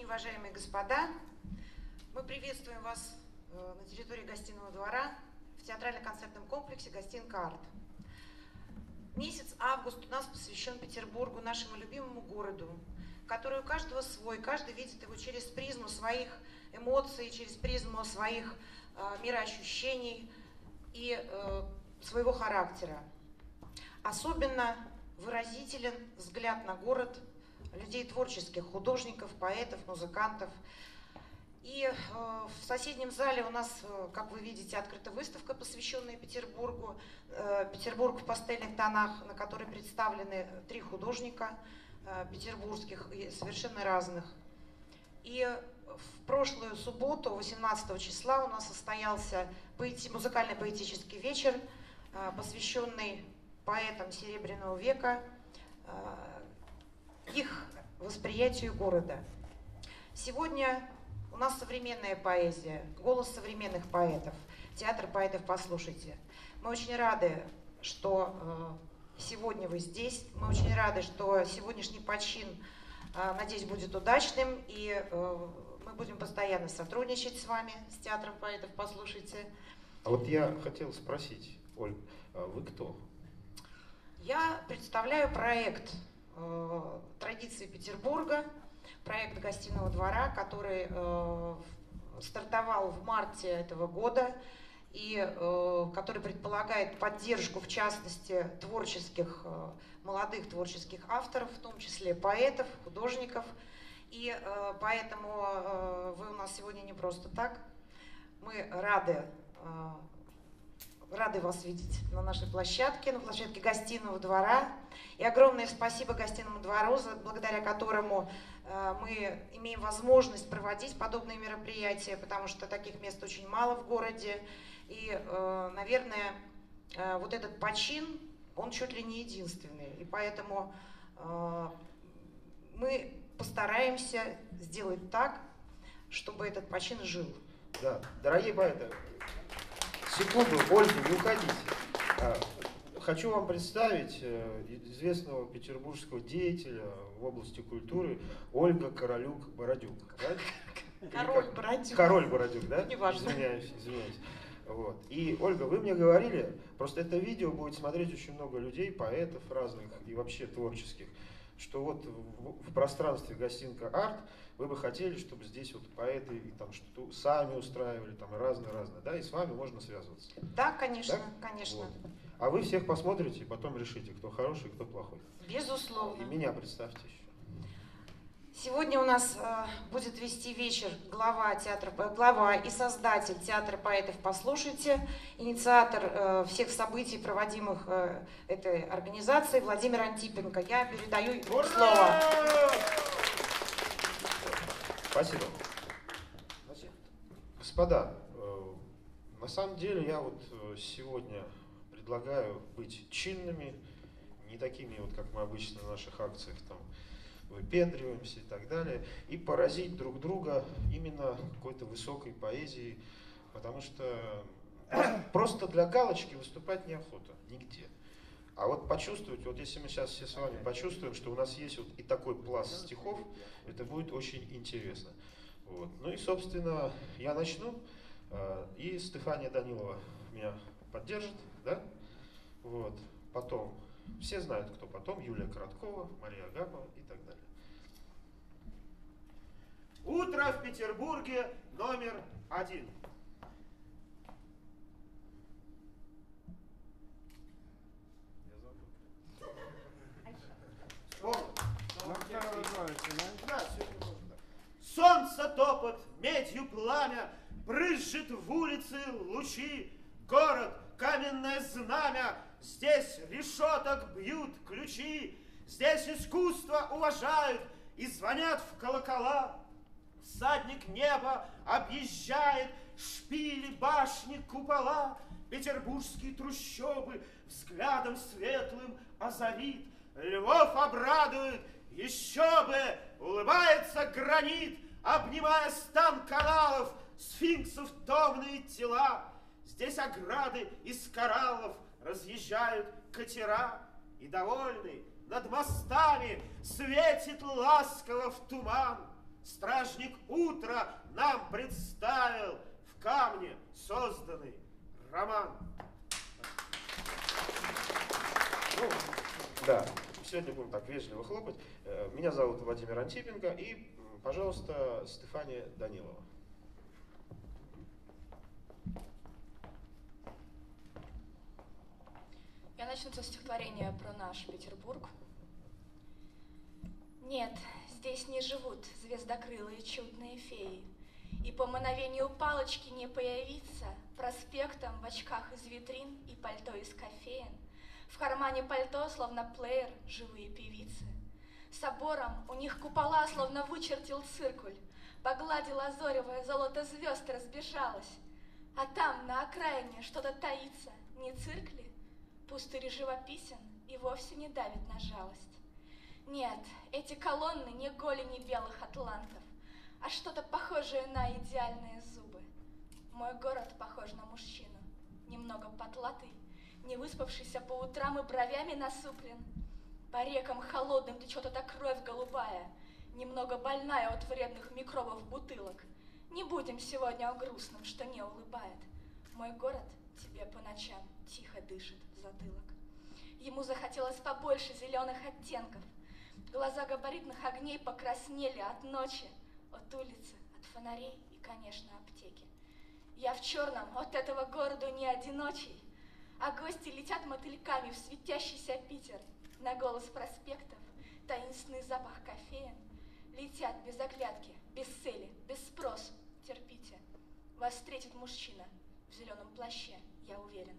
уважаемые господа, мы приветствуем вас на территории гостиного двора в театрально-концертном комплексе «Гостинка Арт». Месяц август у нас посвящен Петербургу, нашему любимому городу, который у каждого свой, каждый видит его через призму своих эмоций, через призму своих мироощущений и своего характера. Особенно выразителен взгляд на город людей творческих, художников, поэтов, музыкантов. И в соседнем зале у нас, как вы видите, открыта выставка, посвященная Петербургу. Петербург в пастельных тонах, на которой представлены 3 художника петербургских и совершенно разных. И в прошлую субботу, 18 числа, у нас состоялся музыкальный поэтический вечер, посвященный поэтам Серебряного века, их восприятию города. Сегодня у нас современная поэзия, голос современных поэтов, театр поэтов «Послушайте». Мы очень рады, что сегодня вы здесь, мы очень рады, что сегодняшний почин, надеюсь, будет удачным, и мы будем постоянно сотрудничать с вами, с театром поэтов «Послушайте». А вот я хотел спросить, Оль, вы кто? Я представляю проект «Традиции Петербурга», проект гостиного двора, который стартовал в марте этого года и который предполагает поддержку, в частности, творческих, молодых творческих авторов, в том числе поэтов, художников. И поэтому вы у нас сегодня не просто так. Мы рады вас видеть на нашей площадке, на площадке гостиного двора. И огромное спасибо гостиному двору, благодаря которому мы имеем возможность проводить подобные мероприятия, потому что таких мест очень мало в городе. И, наверное, вот этот почин, он чуть ли не единственный. И поэтому мы постараемся сделать так, чтобы этот почин жил. Да, дорогие поэты, секунду, Ольга, не уходите. Хочу вам представить известного петербургского деятеля в области культуры Ольга Королюк-Бородюк. Да? Король-Бородюк. Король-Бородюк, да? Неважно. Извиняюсь. Вот. И, Ольга, вы мне говорили, просто это видео будет смотреть очень много людей, поэтов разных и вообще творческих, что вот в пространстве «Гостинка Арт» вы бы хотели, чтобы здесь вот поэты и там что-то сами устраивали, там разное, да, и с вами можно связываться. Да, конечно, да? конечно. Вот. А вы всех посмотрите и потом решите, кто хороший, кто плохой. Безусловно. И меня представьте еще. Сегодня у нас будет вести вечер глава и создатель театра поэтов «Послушайте», инициатор всех событий, проводимых этой организацией, Владимир Антипенко. Я передаю ему слово. Спасибо. Господа, на самом деле я вот сегодня предлагаю быть чинными, не такими вот, как мы обычно на наших акциях там выпендриваемся и так далее, и поразить друг друга именно какой-то высокой поэзией, потому что просто для галочки выступать неохота нигде. А вот почувствовать, вот если мы сейчас все с вами почувствуем, что у нас есть вот и такой пласт стихов, это будет очень интересно. Вот. Ну и, собственно, я начну, и Стефания Данилова меня поддержит, да? Вот. Потом, все знают, кто потом, Юлия Короткова, Мария Агапова и так далее. Утро в Петербурге номер 1. Солнце топот, медью пламя, брызжет в улицы лучи, город, каменное знамя, здесь решеток бьют ключи, здесь искусство уважают и звонят в колокола. Всадник неба объезжает шпили, башни, купола, петербургские трущобы взглядом светлым озарит, Львов обрадует, еще бы, улыбается гранит, обнимая стан каналов, сфинксов томные тела. Здесь ограды из кораллов разъезжают катера, и довольный над мостами светит ласково в туман. стражник утра нам представил в камне созданный роман. Ну, да, сегодня будем так вежливо хлопать. Меня зовут Владимир Антипенко и, пожалуйста, Стефания Данилова. Я начну со стихотворения про наш Петербург. Нет, здесь не живут звездокрылые чудные феи, и по мановению палочки не появиться проспектом в очках из витрин и пальто из кофеен. В кармане пальто, словно плеер, живые певицы. Собором у них купола, словно вычертил циркуль. По глади лазоревое золото звезд разбежалось. А там, на окраине, что-то таится. Не цирк ли? Пустырь живописен и вовсе не давит на жалость. Нет, эти колонны не голени белых атлантов, а что-то похожее на идеальные зубы. Мой город похож на мужчину, немного потлатый, не выспавшийся по утрам и бровями насуплен. По рекам холодным течет эта кровь голубая, немного больная от вредных микробов бутылок. Не будем сегодня о грустном, что не улыбает. Мой город тебе по ночам тихо дышит в затылок. Ему захотелось побольше зеленых оттенков. Глаза габаритных огней покраснели от ночи, от улицы, от фонарей и, конечно, аптеки. Я в черном, от этого города не одиночий, а гости летят мотыльками в светящийся Питер. На голос проспектов, таинственный запах кофеен. Летят без оглядки, без цели, без спросу. Терпите, вас встретит мужчина в зеленом плаще, я уверен.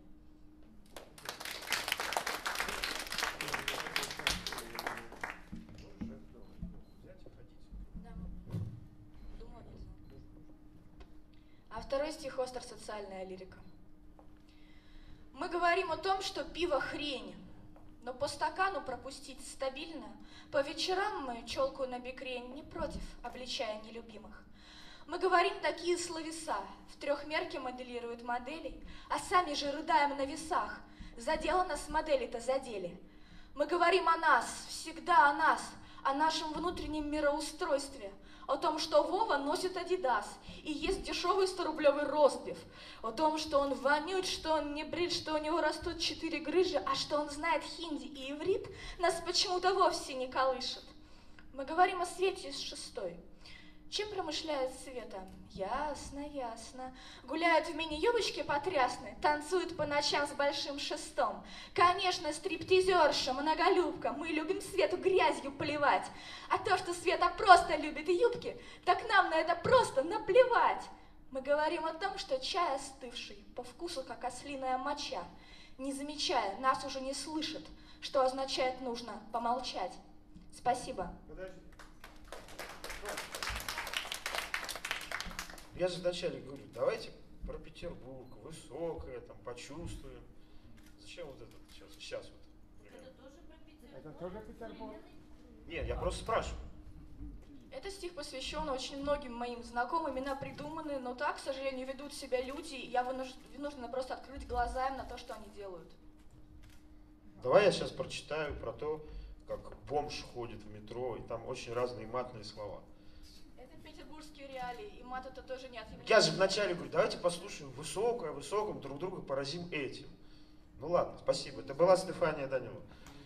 А второй стих остро-социальная лирика. Мы говорим о том, что пиво хрень, но по стакану пропустить стабильно. По вечерам мы челку на бикрень не против, обличая нелюбимых. Мы говорим такие словеса, в трехмерке моделируют моделей, а сами же рыдаем на весах. Задело нас модели-то задели. Мы говорим о нас, всегда о нас, о нашем внутреннем мироустройстве, о том, что Вова носит Адидас и ест дешевый 100-рублевый ростбиф, о том, что он вонючий, что он не брит, что у него растут 4 грыжи, а что он знает хинди и иврит, нас почему-то вовсе не колышет. Мы говорим о свете с шестой. Чем промышляет Света? Ясно, ясно. Гуляют в мини-юбочке потрясны, танцуют по ночам с большим шестом. Конечно, стриптизерша, многолюбка, мы любим Свету грязью поливать. А то, что Света просто любит юбки, так нам на это просто наплевать. Мы говорим о том, что чай остывший, по вкусу как ослиная моча, не замечая, нас уже не слышит, что означает нужно помолчать. Спасибо. Я же вначале говорю, давайте про Петербург, высокое, там, почувствуем. Зачем вот это сейчас вот? Это тоже про Петербург? Это тоже Петербург? Нет, я просто спрашиваю. Этот стих посвящен очень многим моим знакомым, имена придуманы, но так, к сожалению, ведут себя люди, и я вынуждена просто открыть глаза им на то, что они делают. Давай я сейчас прочитаю про то, как бомж ходит в метро, и там очень разные матные слова. Это петербургские реалии, и мат это тоже не отъявляет. Я же вначале говорю, давайте послушаем высокое, высоком, друг друга поразим этим. Ну ладно, спасибо. Это была Стефания Данилова.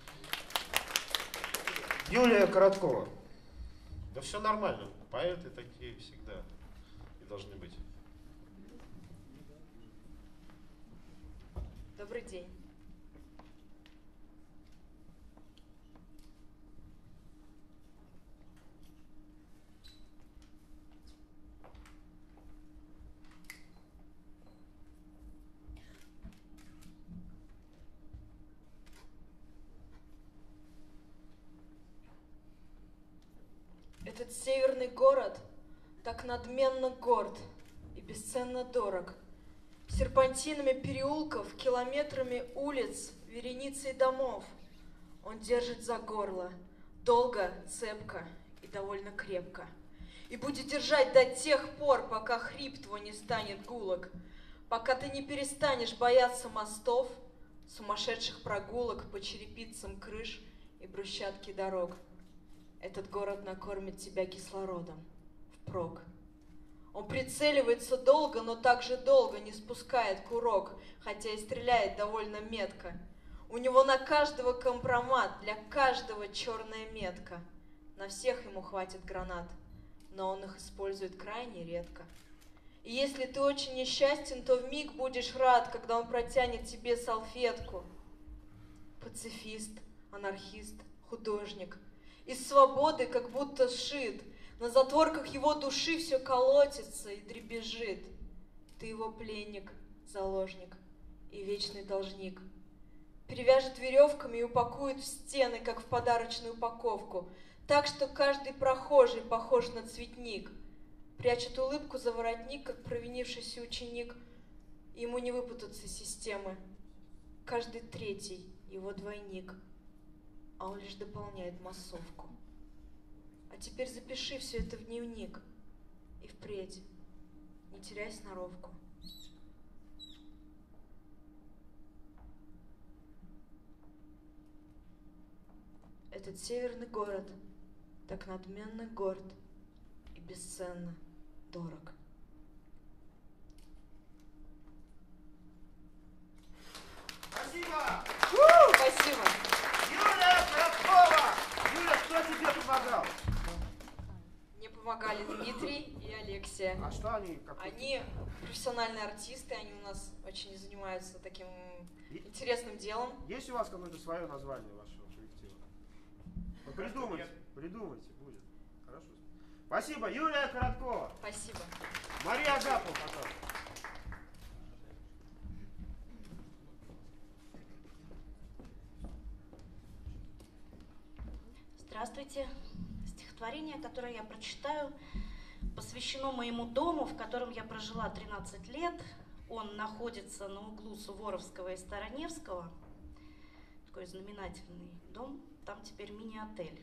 Юлия Короткова. Да все нормально, поэты такие всегда и должны быть. Добрый день. Этот северный город так надменно горд и бесценно дорог. Серпантинами переулков, километрами улиц, вереницей домов. Он держит за горло, долго, цепко и довольно крепко. И будет держать до тех пор, пока хрип твой не станет гулок, пока ты не перестанешь бояться мостов, сумасшедших прогулок по черепицам крыш и брусчатке дорог. Этот город накормит тебя кислородом, впрок. Он прицеливается долго, но также долго не спускает курок, хотя и стреляет довольно метко. У него на каждого компромат, для каждого черная метка. На всех ему хватит гранат, но он их использует крайне редко. И если ты очень несчастен, то вмиг будешь рад, когда он протянет тебе салфетку. Пацифист, анархист, художник. Из свободы как будто сшит. На затворках его души все колотится и дребезжит. Ты его пленник, заложник и вечный должник. Перевяжет веревками и упакует в стены, как в подарочную упаковку, так что каждый прохожий похож на цветник. Прячет улыбку за воротник, как провинившийся ученик. Ему не выпутаться из системы. Каждый третий его двойник, а он лишь дополняет массовку. А теперь запиши все это в дневник и впредь не теряй сноровку. Этот северный город так надменно горд и бесценно дорог. Спасибо! Спасибо. Юля Короткова! Юля, кто тебе помогал? Мне помогали Дмитрий и Алексия. А что они? Они профессиональные артисты, они у нас очень занимаются таким интересным делом. Есть у вас какое-то свое название вашего коллектива? Ну, придумайте, будет. Хорошо. Спасибо, Юлия Короткова. Спасибо. Мария Агапова, пожалуйста. Здравствуйте. Стихотворение, которое я прочитаю, посвящено моему дому, в котором я прожила 13 лет. Он находится на углу Суворовского и Староневского. Такой знаменательный дом. Там теперь мини-отель.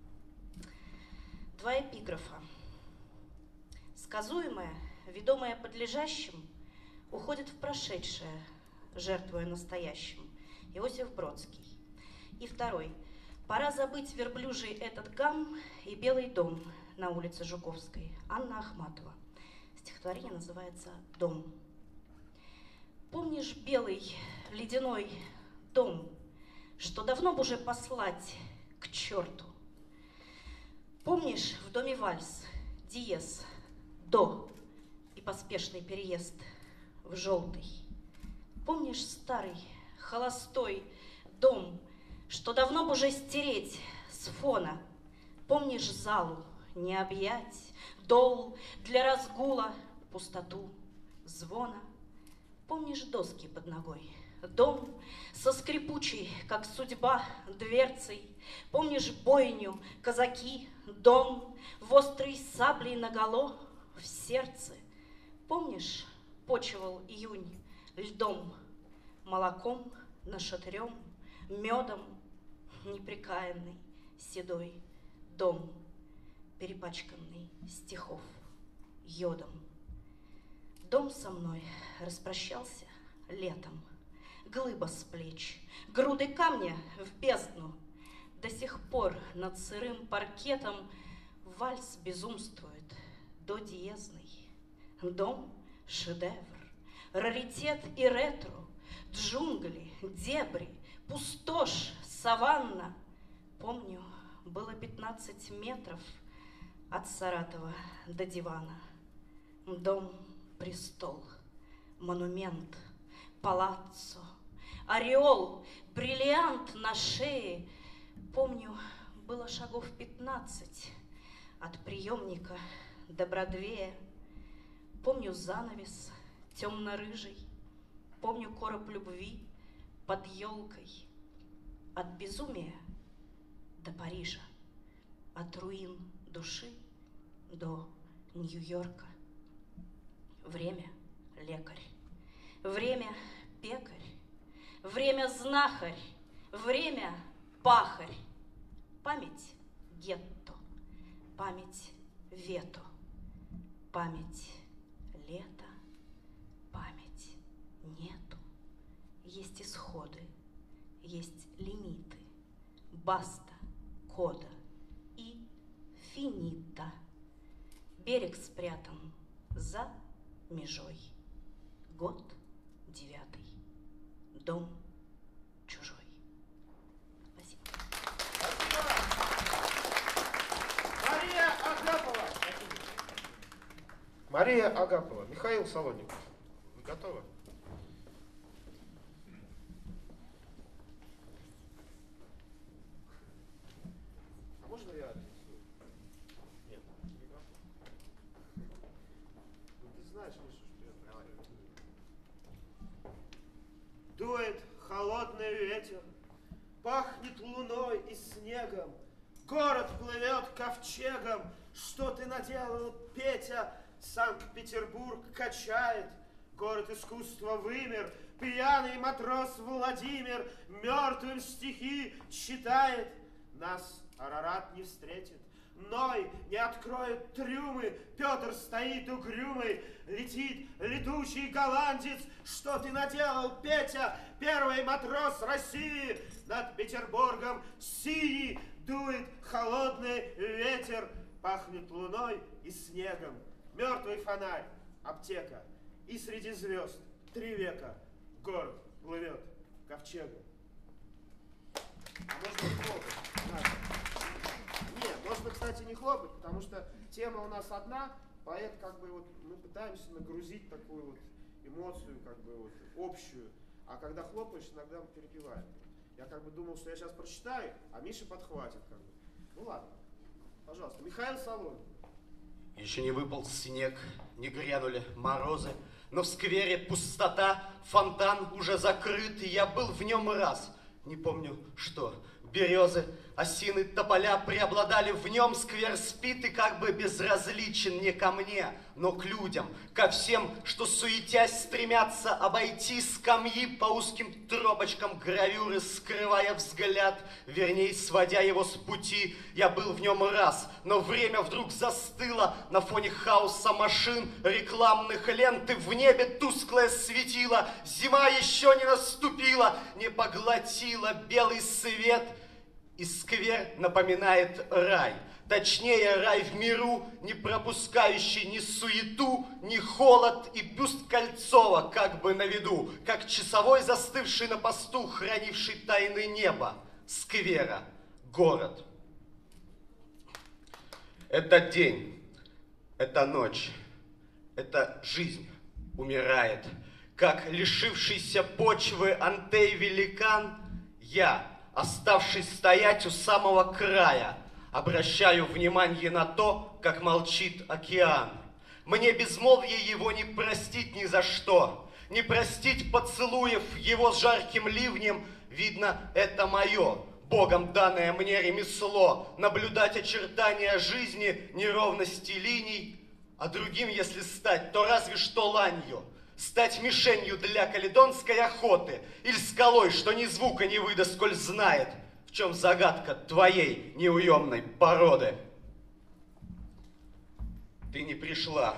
Два эпиграфа. Сказуемое, ведомое подлежащим, уходит в прошедшее, жертвуя настоящим. Иосиф Бродский. И второй. Пора забыть верблюжий этот гам и белый дом на улице Жуковской. Анна Ахматова. Стихотворение называется «Дом». Помнишь белый ледяной дом, что давно бы уже послать к черту? Помнишь в доме вальс, диез, до и поспешный переезд в желтый? Помнишь старый холостой дом, что давно бы уже стереть с фона? Помнишь залу не объять, дол для разгула, пустоту звона? Помнишь доски под ногой, дом со скрипучей, как судьба, дверцей? Помнишь бойню, казаки, дом в острой саблей наголо, в сердце? Помнишь, почивал июнь льдом, молоком нашатырем, медом непрекаянный, седой дом, перепачканный стихов йодом? Дом со мной распрощался летом, глыба с плеч, груды камня в бездну. До сих пор над сырым паркетом вальс безумствует до диезный. Дом — шедевр, раритет и ретро, джунгли, дебри, пустошь, саванна. Помню, было 15 метров от Саратова до дивана. Дом — престол, монумент, палаццо, ореол, бриллиант на шее. Помню, было шагов 15 от приемника до Бродвея. Помню занавес темно-рыжий, помню короб любви под елкой. От безумия до Парижа, от руин души до Нью-Йорка. Время — лекарь, время — пекарь, время — знахарь, время — пахарь. Память — гетто, память — вето, память — лето, память — нету. Есть исходы, есть лимиты, баста, кода и финита. Берег спрятан за межой. Год 9. Дом чужой. Спасибо. Мария Агапова. Мария Агапова. Михаил Солодников. Вы готовы? А можно я? Нет. Ну, ты знаешь, Миша, что я говорю. Дует холодный ветер, пахнет луной и снегом, город плывет ковчегом. Что ты наделал, Петя? Санкт-Петербург качает, город искусства вымер, пьяный матрос Владимир мертвым стихи читает. Нас Арарат не встретит, Ной не откроет трюмы, Петр стоит угрюмый, летит летучий голландец. Что ты наделал, Петя? Первый матрос России. Над Петербургом синий дует холодный ветер, пахнет луной и снегом. Мертвый фонарь, аптека, и среди звезд 3 века город плывет ковчегом. А можно хлопать? Нет, можно, кстати, не хлопать, потому что тема у нас одна, поэт как бы вот мы пытаемся нагрузить такую вот эмоцию, как бы вот общую, а когда хлопаешь, иногда мы перепеваем. Я как бы думал, что я сейчас прочитаю, а Миша подхватит как бы. Ну ладно, пожалуйста, Михаил Солодников. Еще не выпал снег, не грянули морозы, но в сквере пустота, фонтан уже закрыт, и я был в нем раз. Не помню, что березы, осины, тополя преобладали в нем. Сквер спит и как бы безразличен не ко мне, но к людям, ко всем, что суетясь стремятся обойти скамьи по узким тропочкам гравюры, скрывая взгляд, вернее, сводя его с пути. Я был в нем раз, но время вдруг застыло на фоне хаоса машин, рекламных лент, и в небе тусклое светило. Зима еще не наступила, не поглотила белый свет, и сквер напоминает рай. Точнее, рай в миру, не пропускающий ни суету, ни холод, и бюст Кольцова как бы на виду, как часовой, застывший на посту, хранивший тайны неба, сквера, город. Это день, это ночь, это жизнь умирает. Как лишившийся почвы антей-великан, я, оставшись стоять у самого края, обращаю внимание на то, как молчит океан. Мне безмолвие его не простить ни за что, не простить поцелуев его с жарким ливнем. Видно, это мое, Богом данное мне ремесло, наблюдать очертания жизни, неровности линий. А другим, если стать, то разве что ланью, стать мишенью для каледонской охоты или скалой, что ни звука не выдаст, сколь знает, в чем загадка твоей неуемной породы. Ты не пришла,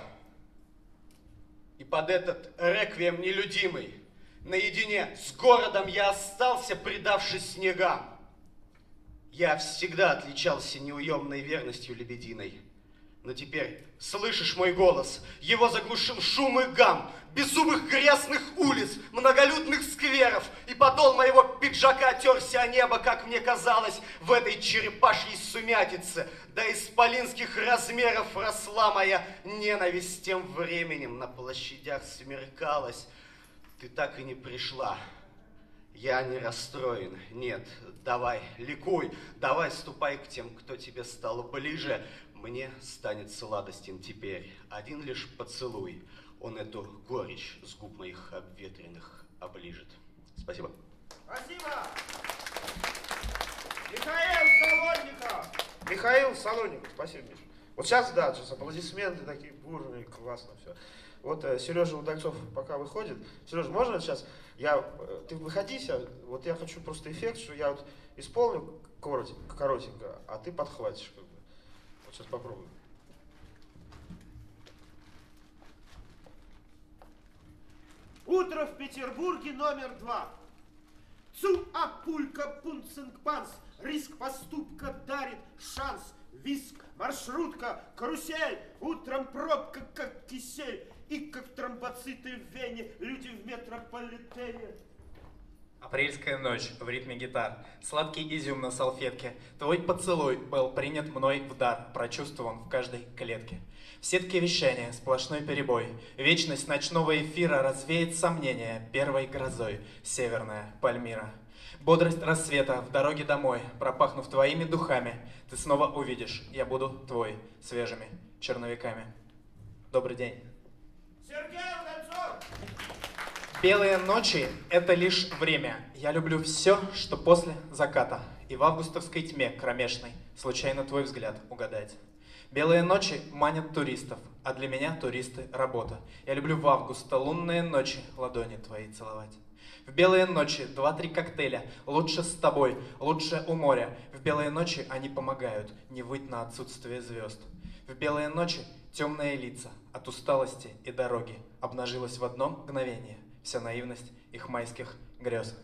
и под этот реквием нелюдимый наедине с городом я остался, предавшись снегам. Я всегда отличался неуемной верностью лебединой. Но теперь слышишь мой голос, его заглушил шум и гам беззубых грязных улиц, многолюдных скверов, и подол моего пиджака терся о небо, как мне казалось, в этой черепашьей сумятице. До исполинских размеров росла моя ненависть, тем временем на площадях смеркалась. Ты так и не пришла. Я не расстроен, нет, давай, ликуй, давай ступай к тем, кто тебе стал ближе. Мне станет сладостен теперь один лишь поцелуй. Он эту горечь с губ моих обветренных оближет. Спасибо. Спасибо! Михаил Солодников! Михаил Солодников, спасибо, Миша. Вот сейчас, да, сейчас аплодисменты такие бурные, классно все. Вот Сережа Удальцов пока выходит. Сережа, можно сейчас, ты выходи сейчас, вот я хочу просто эффект, что я вот исполню коротенько, а ты подхватишь как бы. Вот сейчас попробуем. Утро в Петербурге номер 2. Цу апулька пунцинг панс. Риск поступка дарит шанс. виск, маршрутка, карусель, утром пробка, как кисель, и как тромбоциты в вене, люди в метрополитене. Апрельская ночь в ритме гитар, сладкий изюм на салфетке, твой поцелуй был принят мной в дар, прочувствован в каждой клетке. В сетке вещания сплошной перебой, вечность ночного эфира развеет сомнения первой грозой, северная Пальмира. Бодрость рассвета в дороге домой, пропахнув твоими духами, ты снова увидишь, я буду твой, свежими черновиками. Добрый день. Сергей Удальцов! Белые ночи — это лишь время. Я люблю все, что после заката. И в августовской тьме кромешной случайно твой взгляд угадать. Белые ночи манят туристов, а для меня туристы — работа. Я люблю в августа лунные ночи ладони твои целовать. В белые ночи 2-3 коктейля, лучше с тобой, лучше у моря. В белые ночи они помогают не выть на отсутствие звезд. В белые ночи темные лица от усталости и дороги обнажилась в одно мгновение вся наивность их майских грез.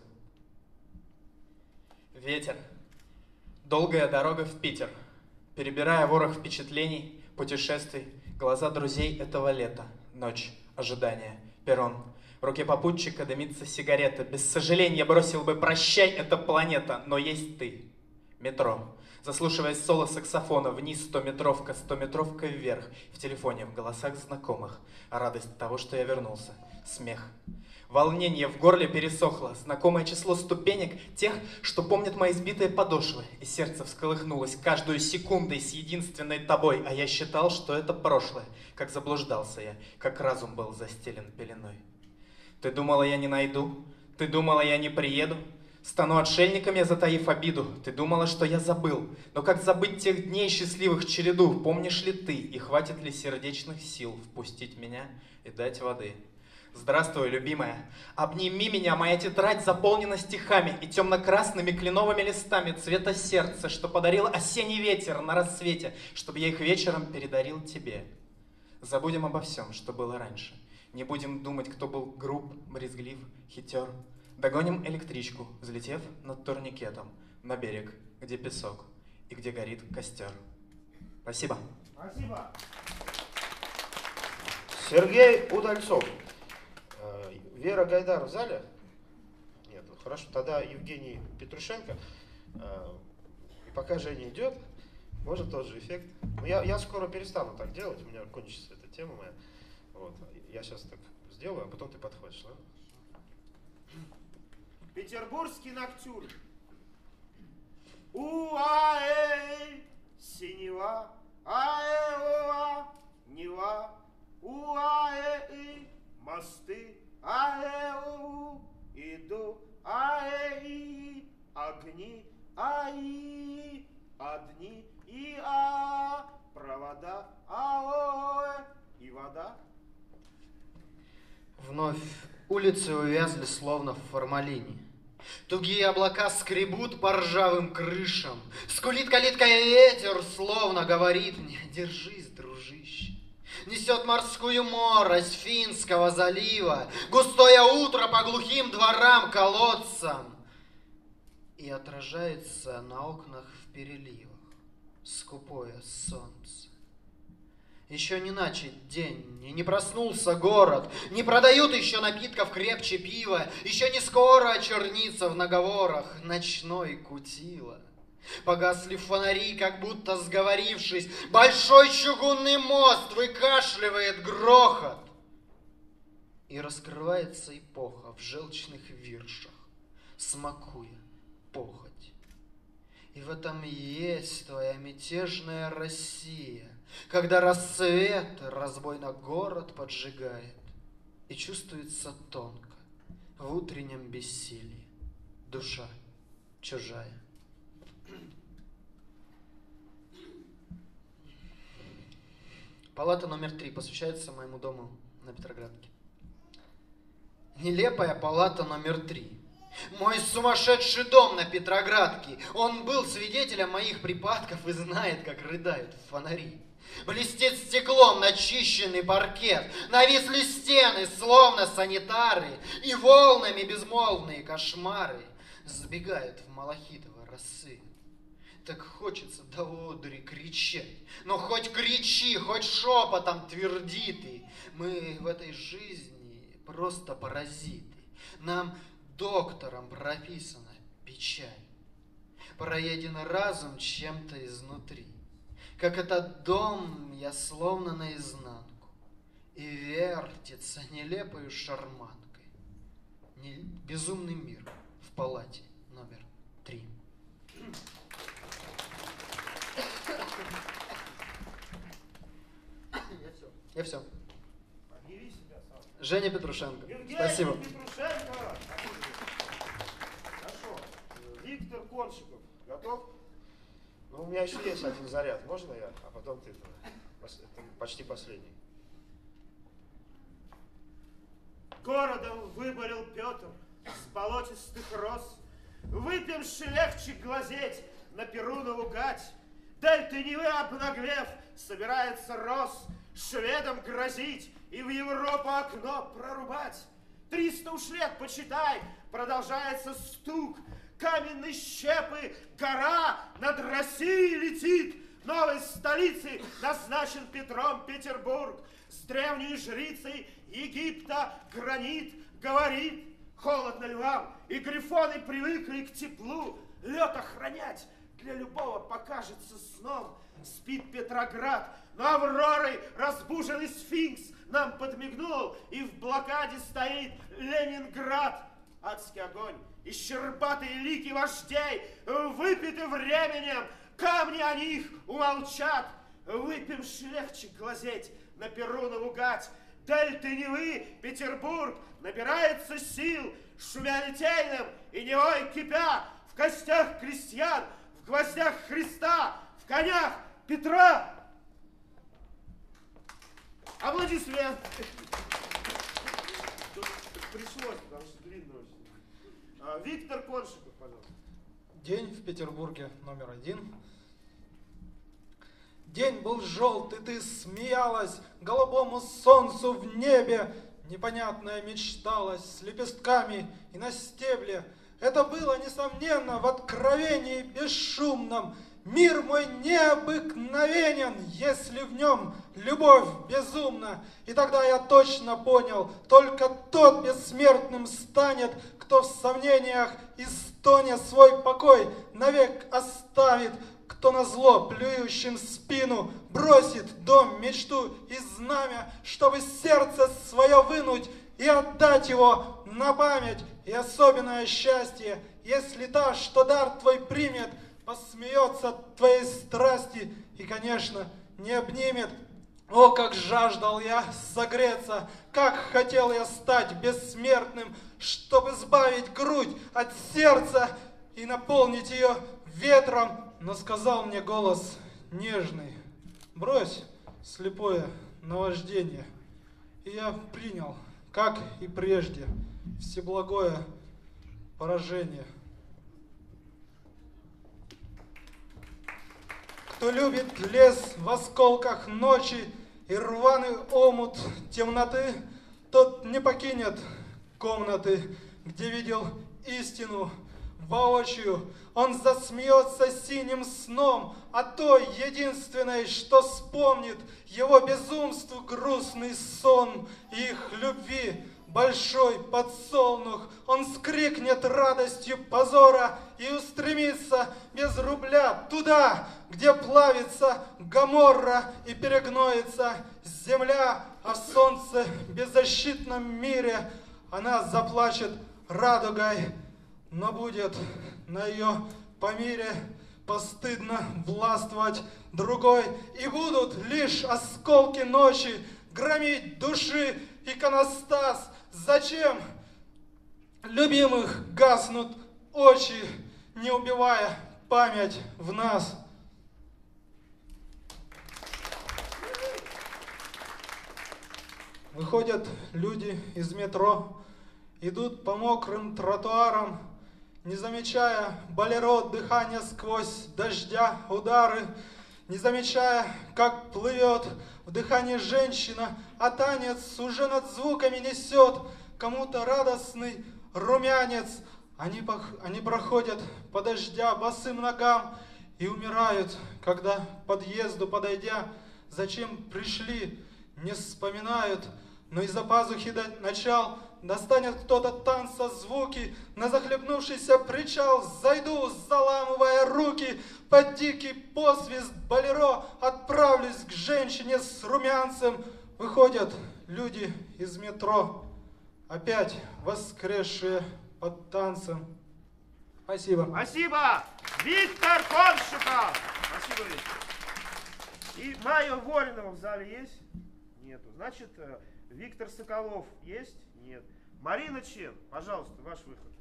Ветер. Долгая дорога в Питер. Перебирая ворох впечатлений, путешествий, глаза друзей этого лета. Ночь, ожидание, перрон. В руке попутчика дымится сигарета. Без сожаления бросил бы «Прощай, это планета», но есть ты. Метро. Заслушиваясь соло саксофона, вниз 100-метровка, 100-метровка вверх. В телефоне, в голосах знакомых. А радость того, что я вернулся. Смех. Волнение в горле пересохло. Знакомое число ступенек, тех, что помнят мои сбитые подошвы. И сердце всколыхнулось каждую секундой с единственной тобой. А я считал, что это прошлое. Как заблуждался я, как разум был застелен пеленой. Ты думала, я не найду? Ты думала, я не приеду? Стану отшельником я, затаив обиду. Ты думала, что я забыл. Но как забыть тех дней счастливых череду? Помнишь ли ты, и хватит ли сердечных сил впустить меня и дать воды? Здравствуй, любимая. Обними меня, моя тетрадь заполнена стихами и темно-красными кленовыми листами цвета сердца, что подарил осенний ветер на рассвете, чтобы я их вечером передарил тебе. Забудем обо всем, что было раньше. Не будем думать, кто был груб, брезглив, хитер. Догоним электричку, взлетев над турникетом на берег, где песок и где горит костер. Спасибо. Спасибо. Сергей Удальцов. Вера Гайдар в зале? Нет, хорошо, тогда Евгений Петрушенко. И пока Женя идет, может тот же эффект. Но я скоро перестану так делать, у меня кончится эта тема моя. Вот. Я сейчас так сделаю, а потом ты подхватишь, да? Петербургский ноктюрн. Уа-эй, синева, аэ-уа, нева, уа-эй, мосты, аэ-у, иду, аэ-и, огни, аи, одни, и-а, провода, ао, и вода. Вновь улицы увязли словно в формалине. Тугие облака скребут по ржавым крышам. Скулит калиткой ветер, словно говорит мне: держись, дружище. Несет морскую морось Финского залива, густое утро по глухим дворам, колодцам. И отражается на окнах в переливах скупое солнце. Еще не начат день, и не проснулся город, не продают еще напитков крепче пива, еще не скоро очернится в наговорах ночной кутила. Погасли фонари, как будто сговорившись, большой чугунный мост выкашливает грохот. И раскрывается эпоха в желчных виршах, смакуя похоть. И в этом есть твоя мятежная Россия, когда рассвет разбойно город поджигает, и чувствуется тонко в утреннем бессилии душа чужая. Палата номер 3 посвящается моему дому на Петроградке. Нелепая палата номер 3. Мой сумасшедший дом на Петроградке. Он был свидетелем моих припадков и знает, как рыдают в фонари. Блестит стеклом начищенный паркет, нависли стены, словно санитары, и волнами безмолвные кошмары сбегают в малахитовый рассвет. Так хочется до одури кричать. Но хоть кричи, хоть шепотом тверди ты. Мы в этой жизни просто паразиты. Нам доктором прописана печаль. Проеден разум чем-то изнутри. Как этот дом, я словно наизнанку. И вертится нелепою шарманкой. Безумный мир в палате номер 3. Я все. Объяви себя сам. Женя Петрушенко. Евгений Спасибо. Петрушенко. Хорошо. Виктор Коншиков. Готов? Ну, у меня еще есть один заряд. Можно я? А потом ты. Это почти последний. Городом выборел Петр с болотистых роз. Выпьемши легче глазеть на Перу наугад. Дельты Невы обнаглев, собирается роз шведам грозить и в Европу окно прорубать. 300 уж лет, почитай, продолжается стук каменной щепы, гора над Россией летит. Новой столицей назначен Петром Петербург. С древней жрицей Египта гранит говорит. Холодно ли вам? И грифоны привыкли к теплу. Лед охранять для любого покажется сном. Спит Петроград, но Авророй разбуженный сфинкс нам подмигнул, и в блокаде стоит Ленинград. Адский огонь и щербатые лики вождей выпиты временем, камни о них умолчат. Выпьем легче глазеть на Перу наугад. Дельты Невы, Петербург набирается сил, шумя литейным и Невой кипя, в костях крестьян, в гвоздях Христа, в конях Петра. Аплодисмент. Тут пришлось, потому что длинно очень. Виктор Коншиков, пожалуйста. День в Петербурге номер 1. День был желтый, ты смеялась голубому солнцу в небе. Непонятное мечталось с лепестками и на стебле. Это было, несомненно, в откровении бесшумном. Мир мой необыкновенен, если в нем любовь безумна. И тогда я точно понял, только тот бессмертным станет, кто в сомнениях и стоне свой покой навек оставит, кто назло плюющим в спину бросит дом, мечту и знамя, чтобы сердце свое вынуть и отдать его на память. И особенное счастье, если та, что дар твой примет, посмеется от твоей страсти и, конечно, не обнимет. О, как жаждал я согреться, как хотел я стать бессмертным, чтобы избавить грудь от сердца и наполнить ее ветром. Но сказал мне голос нежный: брось слепое наваждение. И я принял, как и прежде, всеблагое поражение. Кто любит лес в осколках ночи и рваный омут темноты, тот не покинет комнаты, где видел истину воочию. Он засмеется синим сном о той единственной, что вспомнит его безумству грустный сон их любви. Большой подсолнух, он скрикнет радостью позора и устремится без рубля туда, где плавится Гоморра и перегноется земля, а в солнце беззащитном мире она заплачет радугой, но будет на ее помире постыдно властвовать другой, и будут лишь осколки ночи громить души иконостас. Зачем любимых гаснут очи, не убивая память в нас? Выходят люди из метро, идут по мокрым тротуарам, не замечая болеро дыхания сквозь дождя удары, не замечая, как плывет в дыхании женщина, а танец уже над звуками несет кому-то радостный румянец. Они проходят по дождя босым ногам и умирают, когда к подъезду подойдя, зачем пришли, не вспоминают, но из-за пазухи до начал достанет кто-то танца звуки, на захлебнувшийся причал зайду, заламывая руки, под дикий посвист болеро отправлюсь к женщине с румянцем. Выходят люди из метро, опять воскресшие под танцем. Спасибо. Спасибо! Виктор Коншиков! Спасибо, Виктор. И Майя Воронова в зале есть? Нету. Значит, Виктор Соколов есть? Нет. Марина Чен, пожалуйста, ваш выход.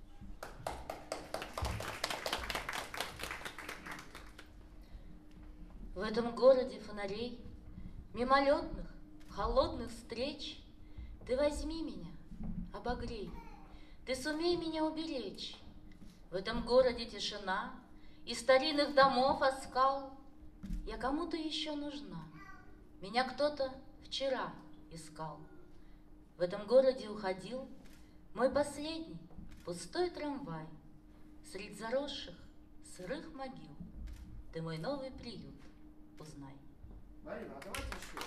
В этом городе фонарей, мимолетных, холодных встреч, ты возьми меня, обогрей, ты сумей меня уберечь. В этом городе тишина и старинных домов оскал. Я кому-то еще нужна, меня кто-то вчера искал. В этом городе уходил мой последний пустой трамвай. Средь заросших сырых могил ты мой новый приют узнай. Марина, а давайте еще.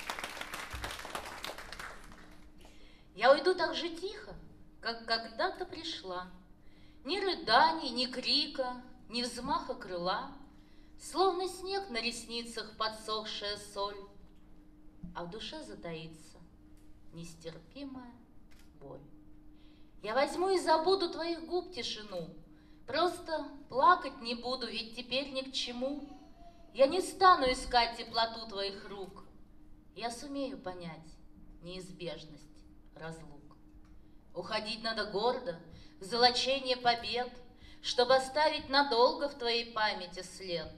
Я уйду так же тихо, как когда-то пришла. Ни рыданий, ни крика, ни взмаха крыла, словно снег на ресницах подсохшая соль, а в душе затаится нестерпимая боль. Я возьму и забуду твоих губ тишину, просто плакать не буду, ведь теперь ни к чему. Я не стану искать теплоту твоих рук, я сумею понять неизбежность разлук. Уходить надо гордо, в золочение побед, чтобы оставить надолго в твоей памяти след.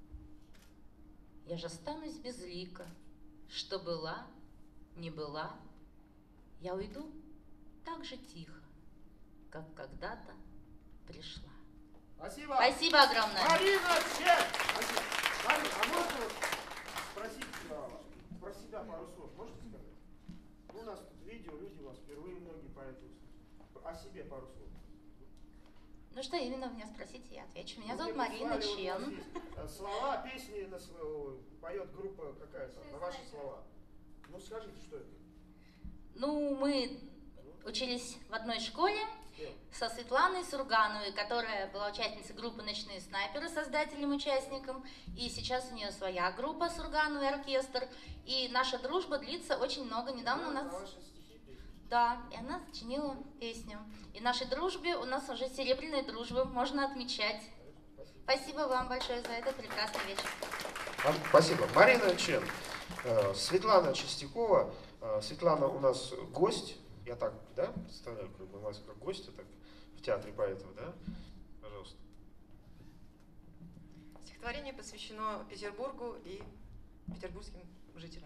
Я же останусь безлика, что была, не была. Я уйду так же тихо, как когда-то пришла. Спасибо. Спасибо огромное. Марина Чен! Спасибо. Марина, а можно вот спросить про себя пару слов? Можете сказать? Ну, у нас тут видео, люди вас впервые многие поэты услышат. О себе пару слов. Ну что именно вы меня спросите, я отвечу. Меня Ну, зовут мне Марина прислали, вот у Чен. нас есть слова, песни поет группа какая-то, на ваши слова. Ну скажите, что это? Ну, мы учились в одной школе со Светланой Сургановой, которая была участницей группы «Ночные снайперы», создателем, участником. И сейчас у нее своя группа «Сургановый оркестр». И наша дружба длится очень много. Недавно у нас... Да, и она сочинила песню. И в нашей дружбе у нас уже серебряная дружба, можно отмечать. Спасибо вам большое за этот прекрасный вечер. Спасибо. Марина Чен. Светлана Чистякова. Светлана у нас гость. Я так, да, представляю, как бы вас как гостя так, в театре поэтов, да? Пожалуйста. Стихотворение посвящено Петербургу и петербургским жителям.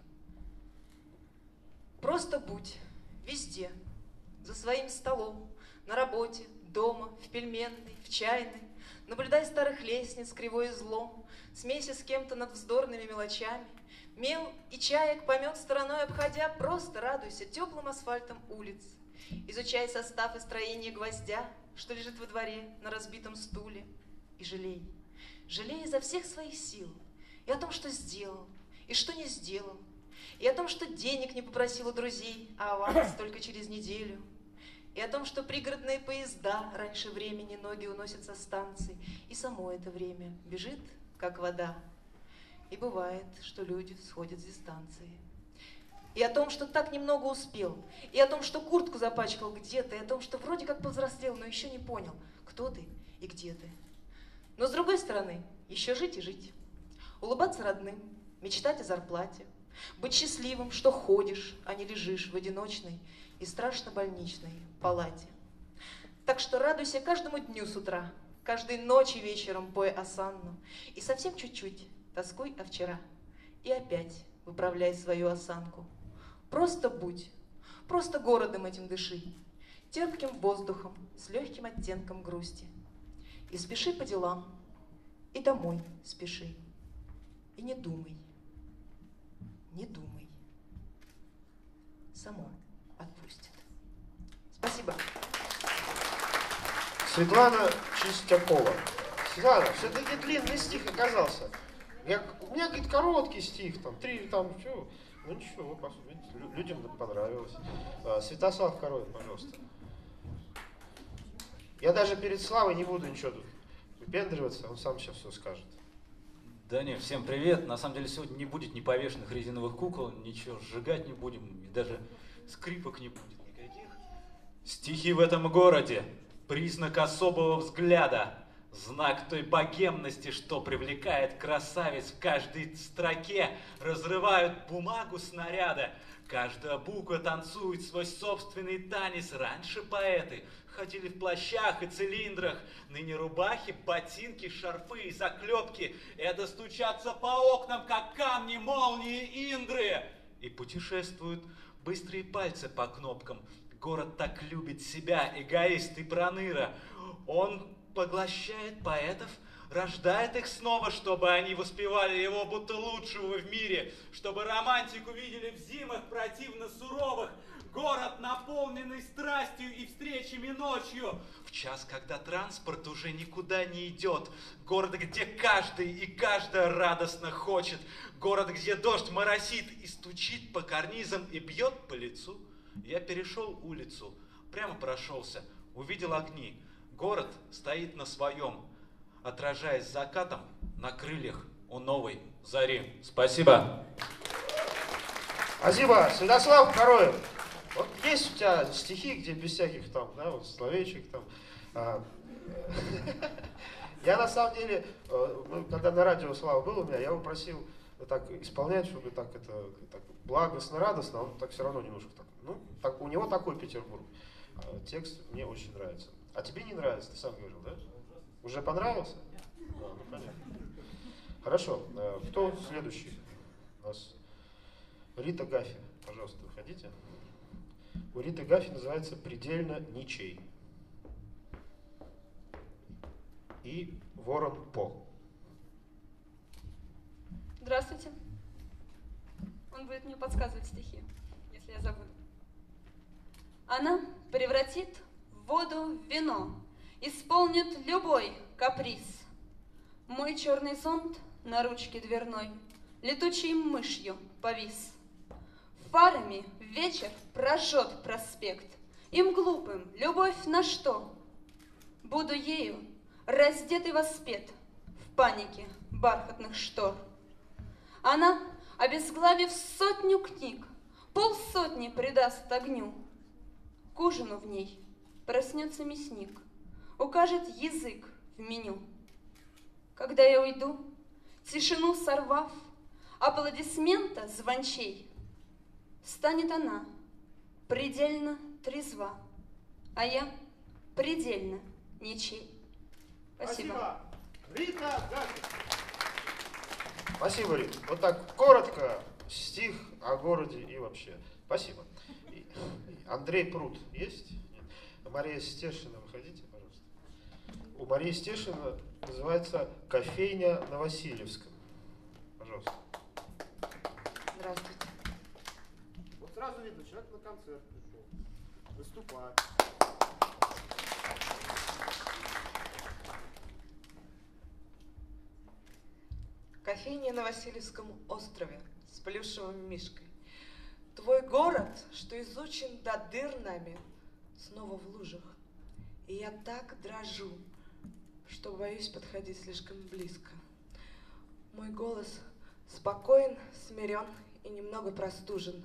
Просто будь везде, за своим столом, на работе, дома, в пельменной, в чайной, наблюдай старых лестниц, кривое зло, смейся с кем-то над вздорными мелочами, мел и чаек помет стороной обходя, просто радуйся теплым асфальтом улиц, изучай состав и строение гвоздя, что лежит во дворе на разбитом стуле, и жалей, жалей изо всех своих сил, и о том, что сделал, и что не сделал, и о том, что денег не попросил у друзей, а аванс только через неделю, и о том, что пригородные поезда раньше времени ноги уносят со станций, и само это время бежит, как вода. И бывает, что люди сходят с дистанции. И о том, что так немного успел, и о том, что куртку запачкал где-то, и о том, что вроде как повзрослел, но еще не понял, кто ты и где ты. Но с другой стороны, еще жить и жить. Улыбаться родным, мечтать о зарплате, быть счастливым, что ходишь, а не лежишь в одиночной и страшно больничной палате. Так что радуйся каждому дню с утра, каждой ночи вечером пой осанну, и совсем чуть-чуть тоскуй о вчера, и опять выправляй свою осанку. Просто будь, просто городом этим дыши, терпким воздухом с легким оттенком грусти. И спеши по делам, и домой спеши, и не думай, не думай, само отпустит. Спасибо. Светлана Чистякова. Светлана, все-таки длинный стих оказался. У меня, говорит, короткий стих, там, 3, там, что. Ну ничего, людям понравилось. Святослав Коровин, пожалуйста. Я даже перед Славой не буду ничего тут выпендриваться, он сам сейчас все скажет. Да не, всем привет. На самом деле сегодня не будет ни повешенных резиновых кукол, ничего сжигать не будем, и даже скрипок не будет никаких. Стихи в этом городе — признак особого взгляда, знак той богемности, что привлекает красавиц в каждой строке, разрывают бумагу снаряда. Каждая буква танцует свой собственный танец. Раньше поэты ходили в плащах и цилиндрах, ныне рубахи, ботинки, шарфы и заклепки. Это стучатся по окнам, как камни, молнии Индры. И путешествуют быстрые пальцы по кнопкам. Город так любит себя, эгоист и проныра. Он поглощает поэтов, рождает их снова, чтобы они воспевали его будто лучшего в мире, чтобы романтику видели в зимах противно суровых. Город, наполненный страстью и встречами ночью. В час, когда транспорт уже никуда не идет. Город, где каждый и каждая радостно хочет. Город, где дождь моросит и стучит по карнизам и бьет по лицу. Я перешел улицу, прямо прошелся, увидел огни. Город стоит на своем, отражаясь закатом на крыльях у новой зари. Спасибо. Спасибо, Святослав Коровин. Вот есть у тебя стихи, где без всяких там, да, вот словечек там. Я на самом деле, когда на радио Слава был у меня, я его просил так исполнять, чтобы так это так благостно, радостно, он так все равно немножко так. Ну, так, у него такой Петербург. Текст мне очень нравится. А тебе не нравится, ты сам говорил, да? Уже понравился? Ну понятно. Хорошо. Кто следующий? У нас Рита Гафи. Пожалуйста, выходите. У Риты Гафи называется «Предельно ничей». И Ворон По. Здравствуйте. Он будет мне подсказывать стихи, если я забуду. Она превратит воду в вино, исполнит любой каприз. Мой черный зонт на ручке дверной летучей мышью повис. Фарами вечер прожжет проспект, им глупым любовь на что? Буду ею раздетый воспет в панике бархатных штор. Она, обезглавив 100 книг, 50 придаст огню. К ужину в ней проснется мясник, укажет язык в меню. Когда я уйду, тишину сорвав, аплодисмента звончей, станет она предельно трезва, а я предельно ничей. Спасибо. Рита Гафи. Спасибо, Рит. Вот так коротко стих о городе и вообще. Спасибо. Андрей Прут есть? Нет. Мария Стешина, выходите, пожалуйста. У Марии Стешина называется «Кофейня на Васильевском». Пожалуйста. Здравствуйте. Вот сразу видно, человек на концерт пришел. Выступает. Кофейня на Васильевском острове с плюшевым мишкой. Твой город, что изучен до дыр нами, снова в лужах. И я так дрожу, что боюсь подходить слишком близко. Мой голос спокоен, смирен и немного простужен.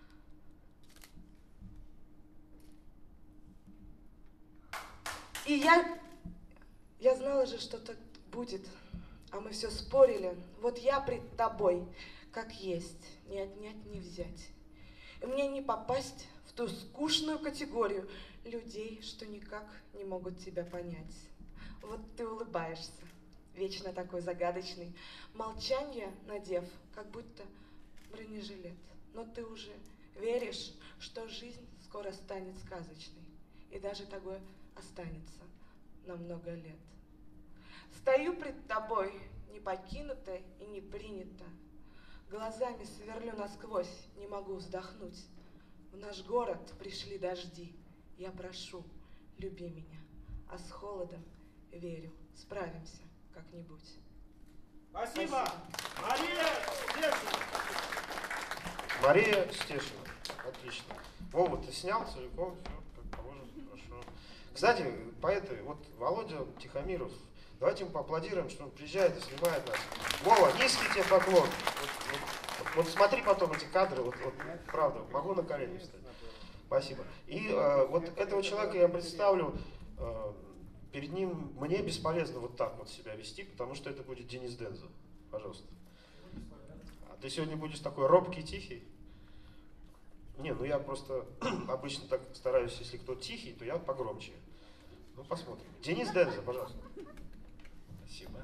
И я знала же, что так будет, а мы все спорили. Вот я пред тобой, как есть, не отнять, не взять. И мне не попасть в ту скучную категорию людей, что никак не могут тебя понять. Вот ты улыбаешься, вечно такой загадочный, молчанье надев, как будто бронежилет. Но ты уже веришь, что жизнь скоро станет сказочной, и даже такое останется на много лет. Стою пред тобой, не покинута и не принята. Глазами сверлю насквозь, не могу вздохнуть. В наш город пришли дожди. Я прошу, люби меня, а с холодом верю, справимся как-нибудь. Спасибо. Мария Стешина. Мария Стешина. Отлично. Вова, ты снял целиком, все, как положено, хорошо. Кстати, поэты, вот Володя Тихомиров, давайте ему поаплодируем, что он приезжает и снимает нас. Вова, низкий тебе поклон. Вот смотри потом эти кадры, вот правда, могу на колени встать. Спасибо. И вот этого человека я представлю, перед ним мне бесполезно вот так вот себя вести, потому что это будет Денис Денза. Пожалуйста. А ты сегодня будешь такой робкий, тихий? Не, ну я просто обычно так стараюсь, если кто тихий, то я погромче. Ну, посмотрим. Денис Денза, пожалуйста. Спасибо.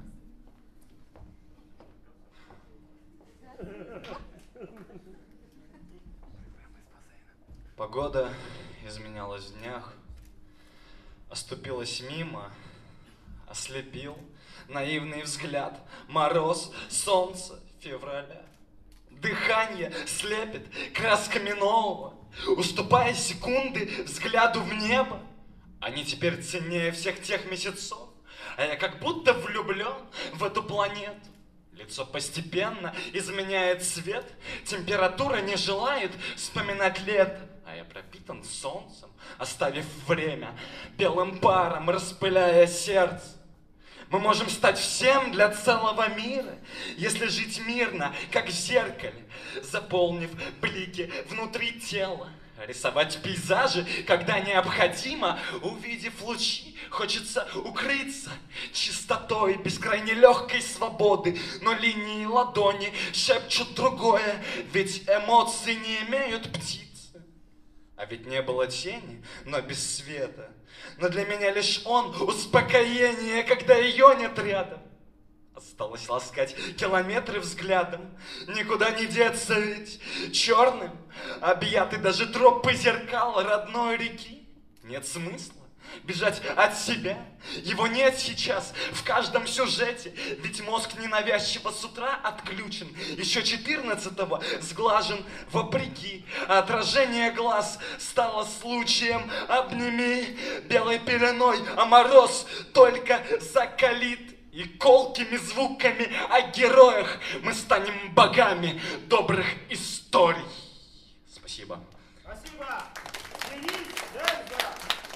Погода изменялась в днях, оступилась мимо, ослепил наивный взгляд, мороз, солнце февраля. Дыхание слепит красками нового, уступая секунды взгляду в небо. Они теперь ценнее всех тех месяцев, а я как будто влюблен в эту планету. Лицо постепенно изменяет цвет, температура не желает вспоминать лето, а я пропитан солнцем, оставив время, белым паром распыляя сердце. Мы можем стать всем для целого мира, если жить мирно, как в зеркале, заполнив блики внутри тела. Рисовать пейзажи, когда необходимо, увидев лучи, хочется укрыться чистотой бескрайней легкой свободы. Но линии ладони шепчут другое, ведь эмоции не имеют птицы. А ведь не было тени, но без света. Но для меня лишь он успокоение, когда ее нет рядом. Осталось ласкать километры взглядом, никуда не деться ведь черным объяты даже тропы зеркал родной реки. Нет смысла бежать от себя, его нет сейчас в каждом сюжете, ведь мозг ненавязчиво с утра отключен, еще 14-го сглажен вопреки. А отражение глаз стало случаем, обними белой пеленой, а мороз только закалит. И колкими звуками о героях мы станем богами добрых историй. Спасибо. Спасибо. Денис Денза.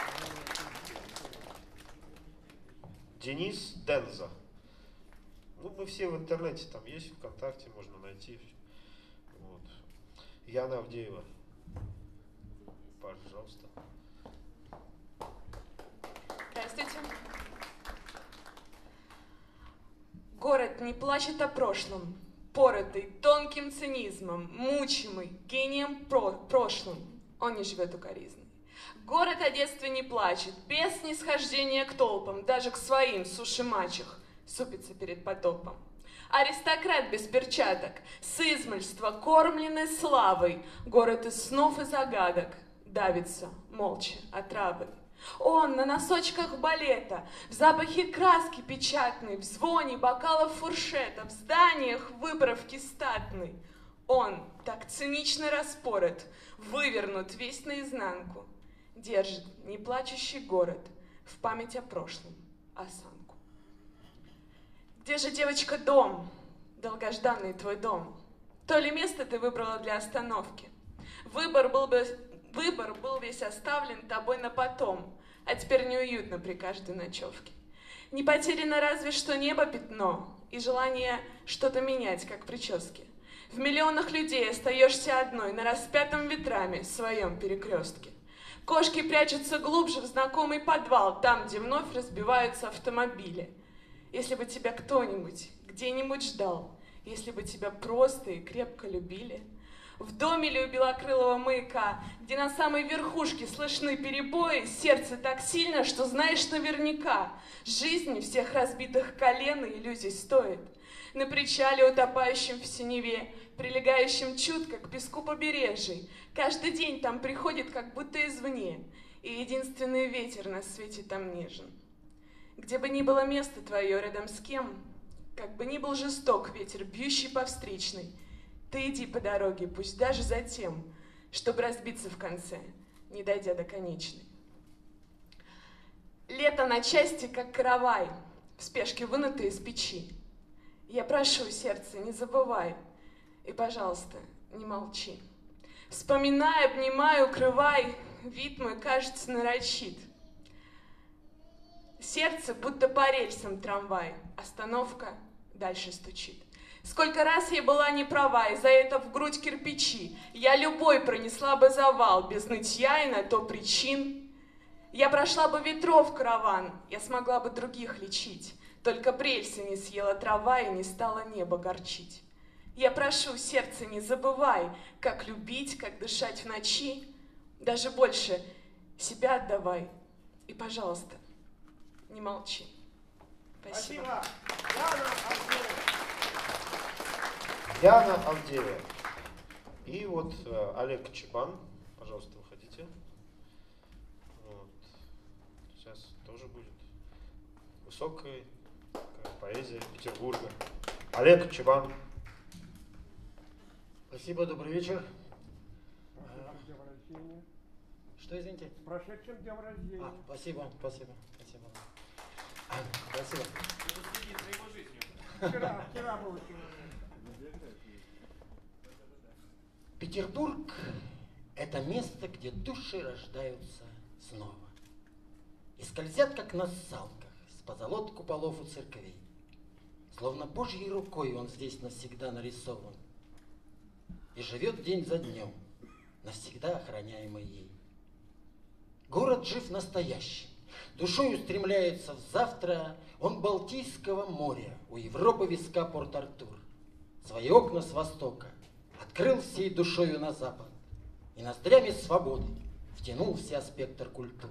Денис Денза. Ну, мы все в интернете, там есть, ВКонтакте можно найти. Вот. Яна Авдеева. Пожалуйста. Здравствуйте. Город не плачет о прошлом, поротый тонким цинизмом, мучимый гением прошлым. Он не живет укоризной. Город о детстве не плачет, без снисхождения к толпам, даже к своим, суши мачех, супится перед потопом. Аристократ без перчаток, с измальства, кормленный славой, город из снов и загадок, давится молча отравой. Он на носочках балета, в запахе краски печатной, в звоне бокалов фуршета, в зданиях выправки статной. Он так цинично распорот, вывернут весь наизнанку, держит неплачущий город в память о прошлом осанку. Где же, девочка, дом, долгожданный твой дом? То ли место ты выбрала для остановки? Выбор был весь оставлен тобой на потом, а теперь неуютно при каждой ночевке. Не потеряно разве что небо пятно и желание что-то менять, как прически. В миллионах людей остаешься одной на распятом ветрами своем перекрестке. Кошки прячутся глубже в знакомый подвал, там, где вновь разбиваются автомобили. Если бы тебя кто-нибудь где-нибудь ждал, если бы тебя просто и крепко любили, в доме ли у белокрылого маяка, где на самой верхушке слышны перебои, сердце так сильно, что знаешь наверняка, жизни всех разбитых колен и иллюзий стоит. На причале, утопающем в синеве, прилегающем чутко к песку побережий, каждый день там приходит как будто извне, и единственный ветер на свете там нежен. Где бы ни было место твое рядом с кем, как бы ни был жесток ветер, бьющий по встречной, ты иди по дороге, пусть даже за тем, чтобы разбиться в конце, не дойдя до конечной. Лето на части, как каравай, в спешке вынутые из печи. Я прошу, сердце, не забывай, и, пожалуйста, не молчи. Вспоминай, обнимай, укрывай, вид мой кажется нарочит. Сердце будто по рельсам трамвай, остановка дальше стучит. Сколько раз я была не права, и за это в грудь кирпичи. Я любой пронесла бы завал, без нытья и на то причин. Я прошла бы ветров караван, я смогла бы других лечить. Только б рельсы не съела трава и не стало небо горчить. Я прошу, сердце, не забывай, как любить, как дышать в ночи. Даже больше себя отдавай. И, пожалуйста, не молчи. Спасибо. Яна Авдеева. И вот Олег Чебан. Пожалуйста, выходите. Вот. Сейчас тоже будет высокая поэзия Петербурга. Олег Чебан. Спасибо, добрый вечер. Днем рождения. Что, извините? С прошедшим днем рождения. Спасибо, спасибо, спасибо. Спасибо. Вчера был. Петербург – это место, где души рождаются снова. И скользят, как на салках, с позолот куполов у церквей. Словно Божьей рукой он здесь навсегда нарисован. И живет день за днем, навсегда охраняемый ей. Город жив настоящим, душой устремляется в завтра. Он Балтийского моря, у Европы виска Порт-Артур. Свои окна с востока открыл всей душою на запад и ноздрями свободы втянул вся спектр культур.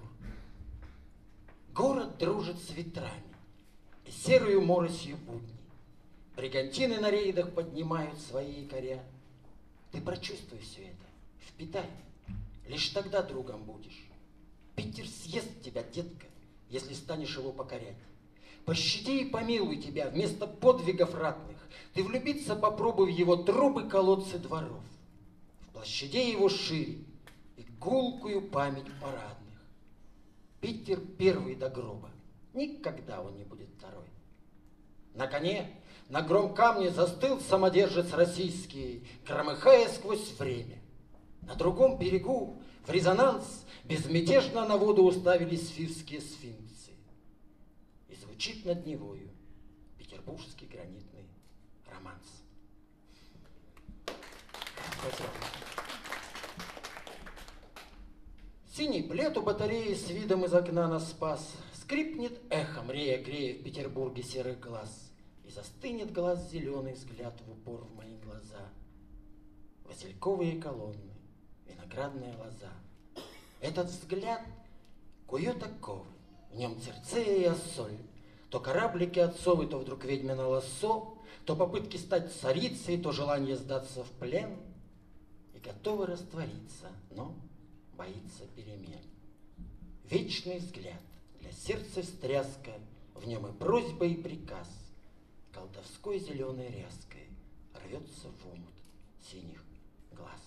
Город дружит с ветрами и серую моросью будней. Бригантины на рейдах поднимают свои якоря. Ты прочувствуй все это, впитай, лишь тогда другом будешь. Питер съест тебя, детка, если станешь его покорять. Пощади и помилуй тебя вместо подвигов ратных. Ты влюбиться попробуй в его трубы, колодцы дворов, в площадей его шире и гулкую память парадных. Питер первый до гроба, никогда он не будет второй. На коне, на гром камне застыл самодержец российский, громыхая сквозь время. На другом берегу в резонанс безмятежно на воду уставились фивские сфинксы. И звучит над Невою петербургский гранитный романс. Спасибо. Синий плед у батареи с видом из окна нас спас. Скрипнет эхом, рея-грея в Петербурге серых глаз. И застынет глаз зеленый взгляд в упор в мои глаза. Васильковые колонны, виноградная лоза. Этот взгляд кует оковы, в нем Цирцея и Ассоль. То кораблики отцовы, то вдруг ведьмино лассо, то попытки стать царицей, то желание сдаться в плен. И готовы раствориться, но боится перемен. Вечный взгляд, для сердца встряска, в нем и просьба, и приказ. Колдовской зеленой ряской рвется в омут синих глаз.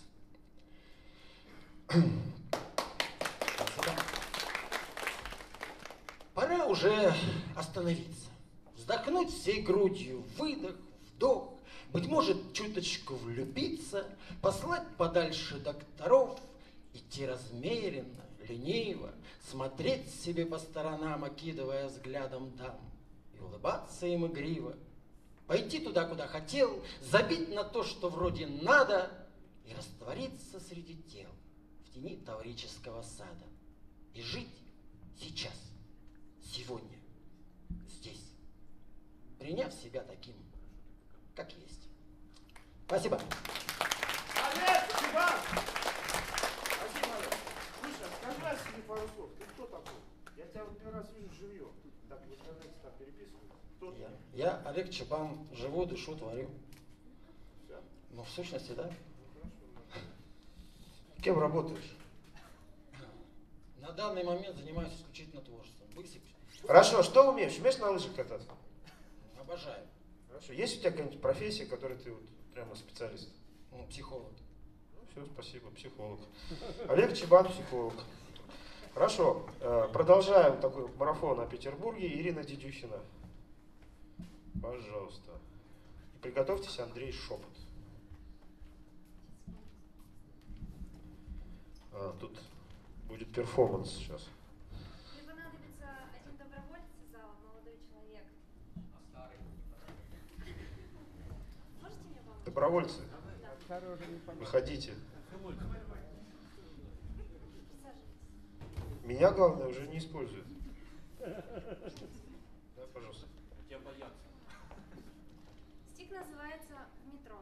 Пора уже остановиться, вздохнуть всей грудью, выдох, вдох, быть может, чуточку влюбиться, послать подальше докторов, идти размеренно, лениво, смотреть себе по сторонам, окидывая взглядом дам, и улыбаться им игриво, пойти туда, куда хотел, забить на то, что вроде надо, и раствориться среди тел в тени таврического сада, и жить сейчас, сегодня, здесь, приняв себя таким, как есть. Спасибо. Олег, Чебан! Спасибо, Олег. Слушай, скажи о себе пару слов. Ты кто такой? Я тебя вот первый раз вижу живьем. Так, в интернете там переписываю. Кто ты? Я Олег Чебан, живу, дышу, творю. Все? Ну, в сущности, да. Кем работаешь? На данный момент занимаюсь исключительно творчеством. Высыпь. Хорошо, что умеешь? Умеешь на лыжах кататься? Обожаю. Хорошо. Есть у тебя какая-нибудь профессия, которой ты вот прямо специалист? Ну, психолог. Ну, все, спасибо, психолог. Олег Чебан, психолог. Хорошо. Продолжаем такой марафон о Петербурге. Ирина Дедюхина. Пожалуйста. И приготовьтесь, Андрей, шепот. Тут будет перформанс сейчас. Мне понадобится один доброволец из зала, молодой человек. Можете мне помочь? Добровольцы, Да. выходите. Присаживайтесь. Меня, главное, уже не используют. Да, пожалуйста. Тебя боятся. Стих называется «В метро».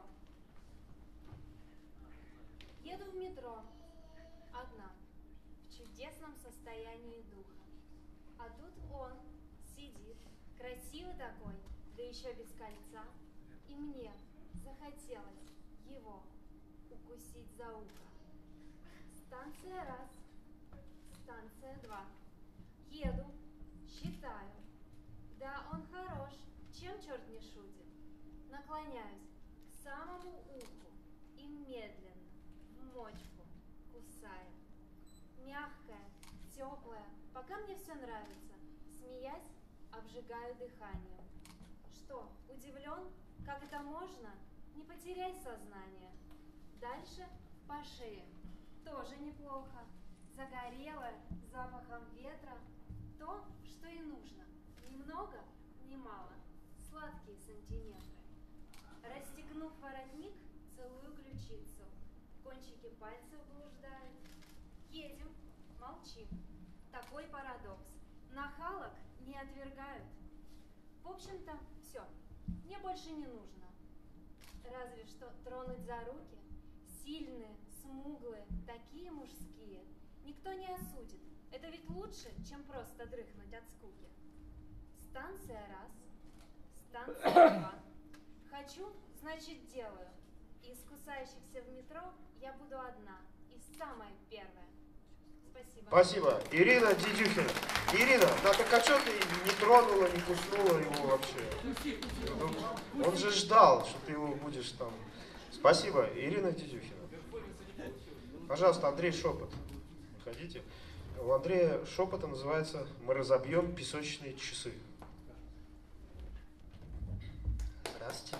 Еду в метро, одна, в чудесном состоянии духа. А тут он сидит, красивый такой, да еще без кольца. И мне захотелось его укусить за ухо. Станция раз, станция два. Еду, считаю. Да, он хорош, чем черт не шутит. Наклоняюсь к самому уху и медленно в мочку кусаю. Мягкая, теплая, пока мне все нравится. Смеясь, обжигаю дыханием. Что, удивлен? Как это можно? Не потеряй сознание. Дальше по шее. Тоже неплохо. Загорелая, с запахом ветра. То, что и нужно. Ни много, ни мало. Сладкие сантиметры. Расстегнув воротник, целую ключицу. Кончики пальцев блуждают. Едем, молчим. Такой парадокс. Нахалок не отвергают. В общем-то, все. Мне больше не нужно. Разве что тронуть за руки. Сильные, смуглые, такие мужские. Никто не осудит. Это ведь лучше, чем просто дрыхнуть от скуки. Станция раз, станция два. Хочу, значит делаю. Из кусающихся в метро я буду одна. И самая первая. Спасибо. Спасибо. Ирина Дидюхина. Ирина, да так а что ты не тронула, не куснула его вообще? Ну, он же ждал, что ты его будешь там... Спасибо. Ирина Дидюхина. Пожалуйста, Андрей, шепот. Выходите. У Андрея шепота называется «Мы разобьем песочные часы». Здравствуйте.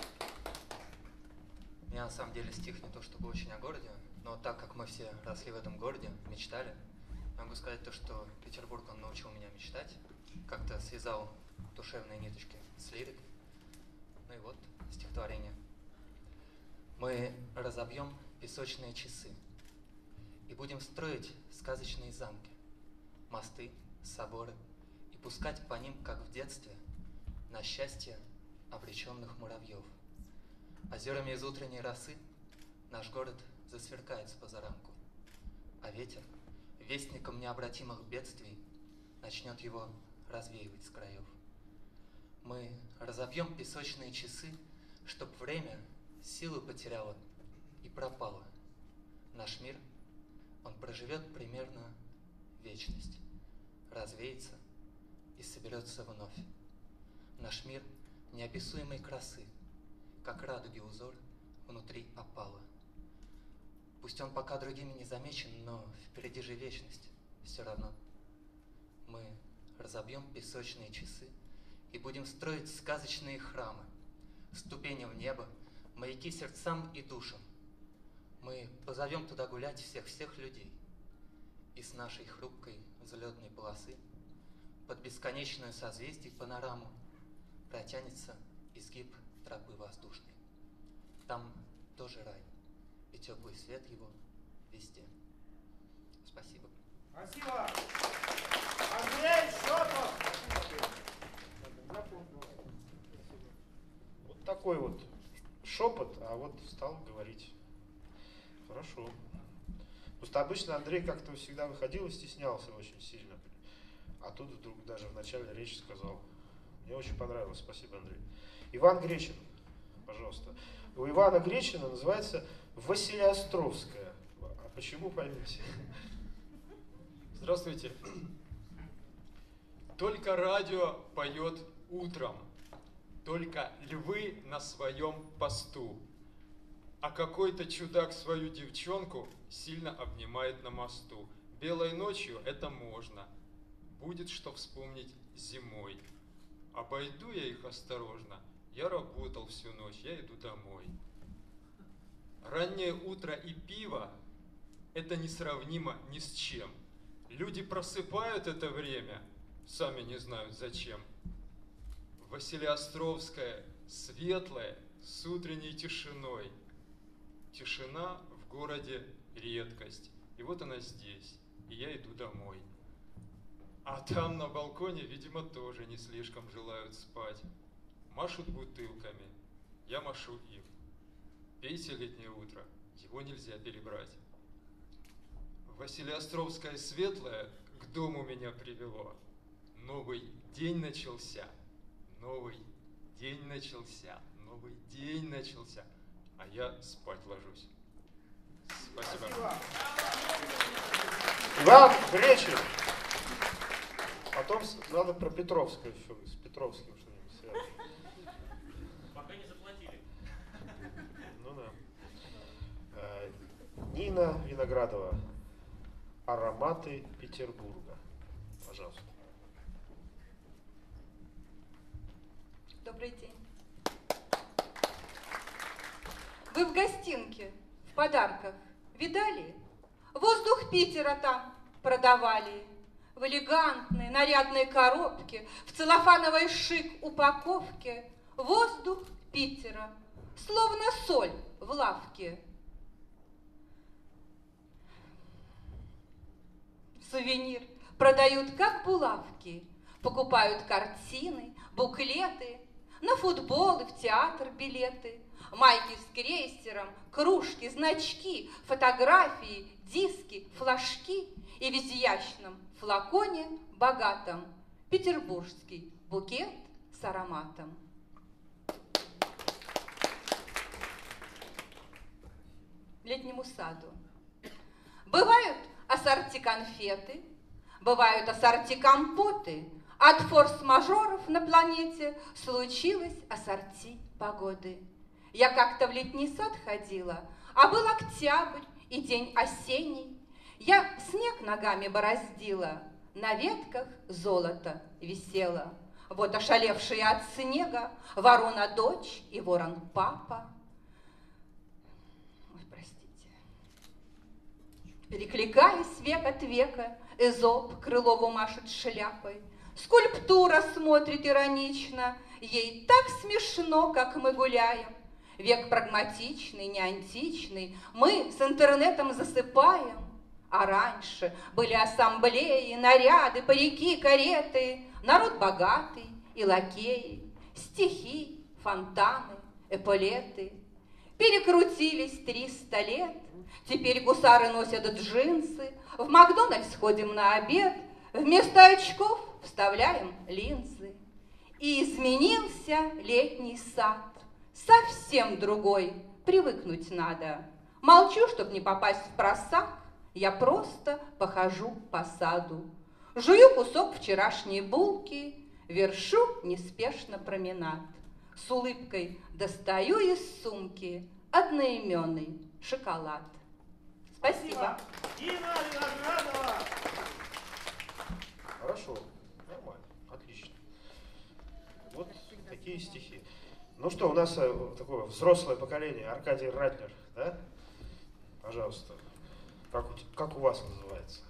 У меня на самом деле стих не то чтобы очень о городе, но так как мы все росли в этом городе, мечтали, могу сказать то, что Петербург, он научил меня мечтать, как-то связал душевные ниточки с лирикой. Ну и вот стихотворение. Мы разобьем песочные часы и будем строить сказочные замки, мосты, соборы и пускать по ним, как в детстве, на счастье обреченных муравьев. Озерами из утренней росы наш город засверкает с позаранку, а ветер, вестником необратимых бедствий, начнет его развеивать с краев. Мы разобьем песочные часы, чтоб время силы потеряло и пропало. Наш мир, он проживет примерно вечность, развеется и соберется вновь. Наш мир неописуемой красы, как радуги узор внутри опала. Пусть он пока другими не замечен, но впереди же вечность все равно. Мы разобьем песочные часы и будем строить сказочные храмы, ступени в небо, маяки сердцам и душам. Мы позовем туда гулять всех людей, и с нашей хрупкой взлетной полосы под бесконечную созвездий панораму протянется изгиб тропы воздушной. Там тоже рай, и теплый свет его везде. Спасибо. Спасибо. Андрей Шопов. Вот такой вот шепот, а вот стал говорить. Хорошо. Просто обычно Андрей как-то всегда выходил и стеснялся очень сильно. А тут вдруг даже в начале речи сказал. Мне очень понравилось. Спасибо, Андрей. Иван Гречин, пожалуйста. У Ивана Гречина называется Василиостровская. А почему, поймете? Здравствуйте. Только радио поет утром, только львы на своем посту, а какой-то чудак свою девчонку сильно обнимает на мосту. Белой ночью это можно, будет что вспомнить зимой. Обойду я их осторожно. Я работал всю ночь, я иду домой. Раннее утро и пиво – это несравнимо ни с чем. Люди просыпают это время, сами не знают зачем. Василеостровская, светлая, с утренней тишиной. Тишина в городе – редкость. И вот она здесь, и я иду домой. А там на балконе, видимо, тоже не слишком желают спать. Машут бутылками, я машу им. Пейте летнее утро, его нельзя перебрать. Василеостровская светлая к дому меня привело. Новый день начался, новый день начался, новый день начался, а я спать ложусь. Спасибо. Иван Гречин. Потом надо про Петровское еще, с Петровским что-нибудь связано. Пока не заплатили. Ну да. Нина Виноградова. Ароматы Петербурга. Пожалуйста. Добрый день. Вы в гостинке, в подарках видали? Воздух Питера там продавали. В элегантной, нарядной коробке, в целлофановой шик упаковке. Воздух Питера, словно соль в лавке. Сувенир продают как булавки, покупают картины, буклеты, на футбол и в театр билеты, майки с крейсером, кружки, значки, фотографии, диски, флажки и в изящном флаконе богатом петербургский букет с ароматом. Летнему саду. Бывают ассорти конфеты, бывают ассорти компоты. От форс-мажоров на планете случилось ассорти погоды. Я как-то в летний сад ходила, а был октябрь и день осенний. Я снег ногами бороздила, на ветках золото висело. Вот ошалевшие от снега ворона-дочь и ворон-папа. Ой, простите. Перекликаясь век от века, Эзоп Крылову машет шляпой. Скульптура смотрит иронично, ей так смешно, как мы гуляем. Век прагматичный, не античный, мы с интернетом засыпаем. А раньше были ассамблеи, наряды, парики, кареты, народ богатый и лакеи, стихи, фонтаны, эполеты. Перекрутились 300 лет, теперь гусары носят джинсы, в Макдональдс ходим на обед, вместо очков вставляем линзы. И изменился летний сад, совсем другой, привыкнуть надо. Молчу, чтоб не попасть в просак, я просто похожу по саду. Жую кусок вчерашней булки, вершу неспешно променад. С улыбкой достаю из сумки одноименный шоколад. Спасибо. Нина Виноградова. Хорошо, нормально, отлично. Вот такие стихи. Ну что, у нас такое взрослое поколение, Аркадий Ратлер, да? Пожалуйста, как у вас называется?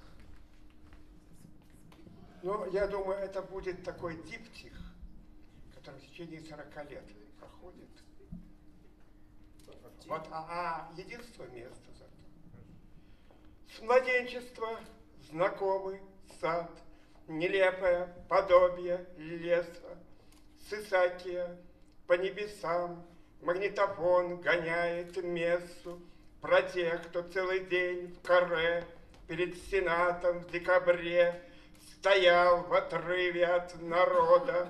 Ну, я думаю, это будет такой диптих, который в течение 40 лет проходит. Вот, единство места зато. С младенчества знакомый сад, нелепое подобие леса, с Исаакия по небесам магнитофон гоняет мессу про тех, кто целый день в каре перед Сенатом в декабре стоял в отрыве от народа.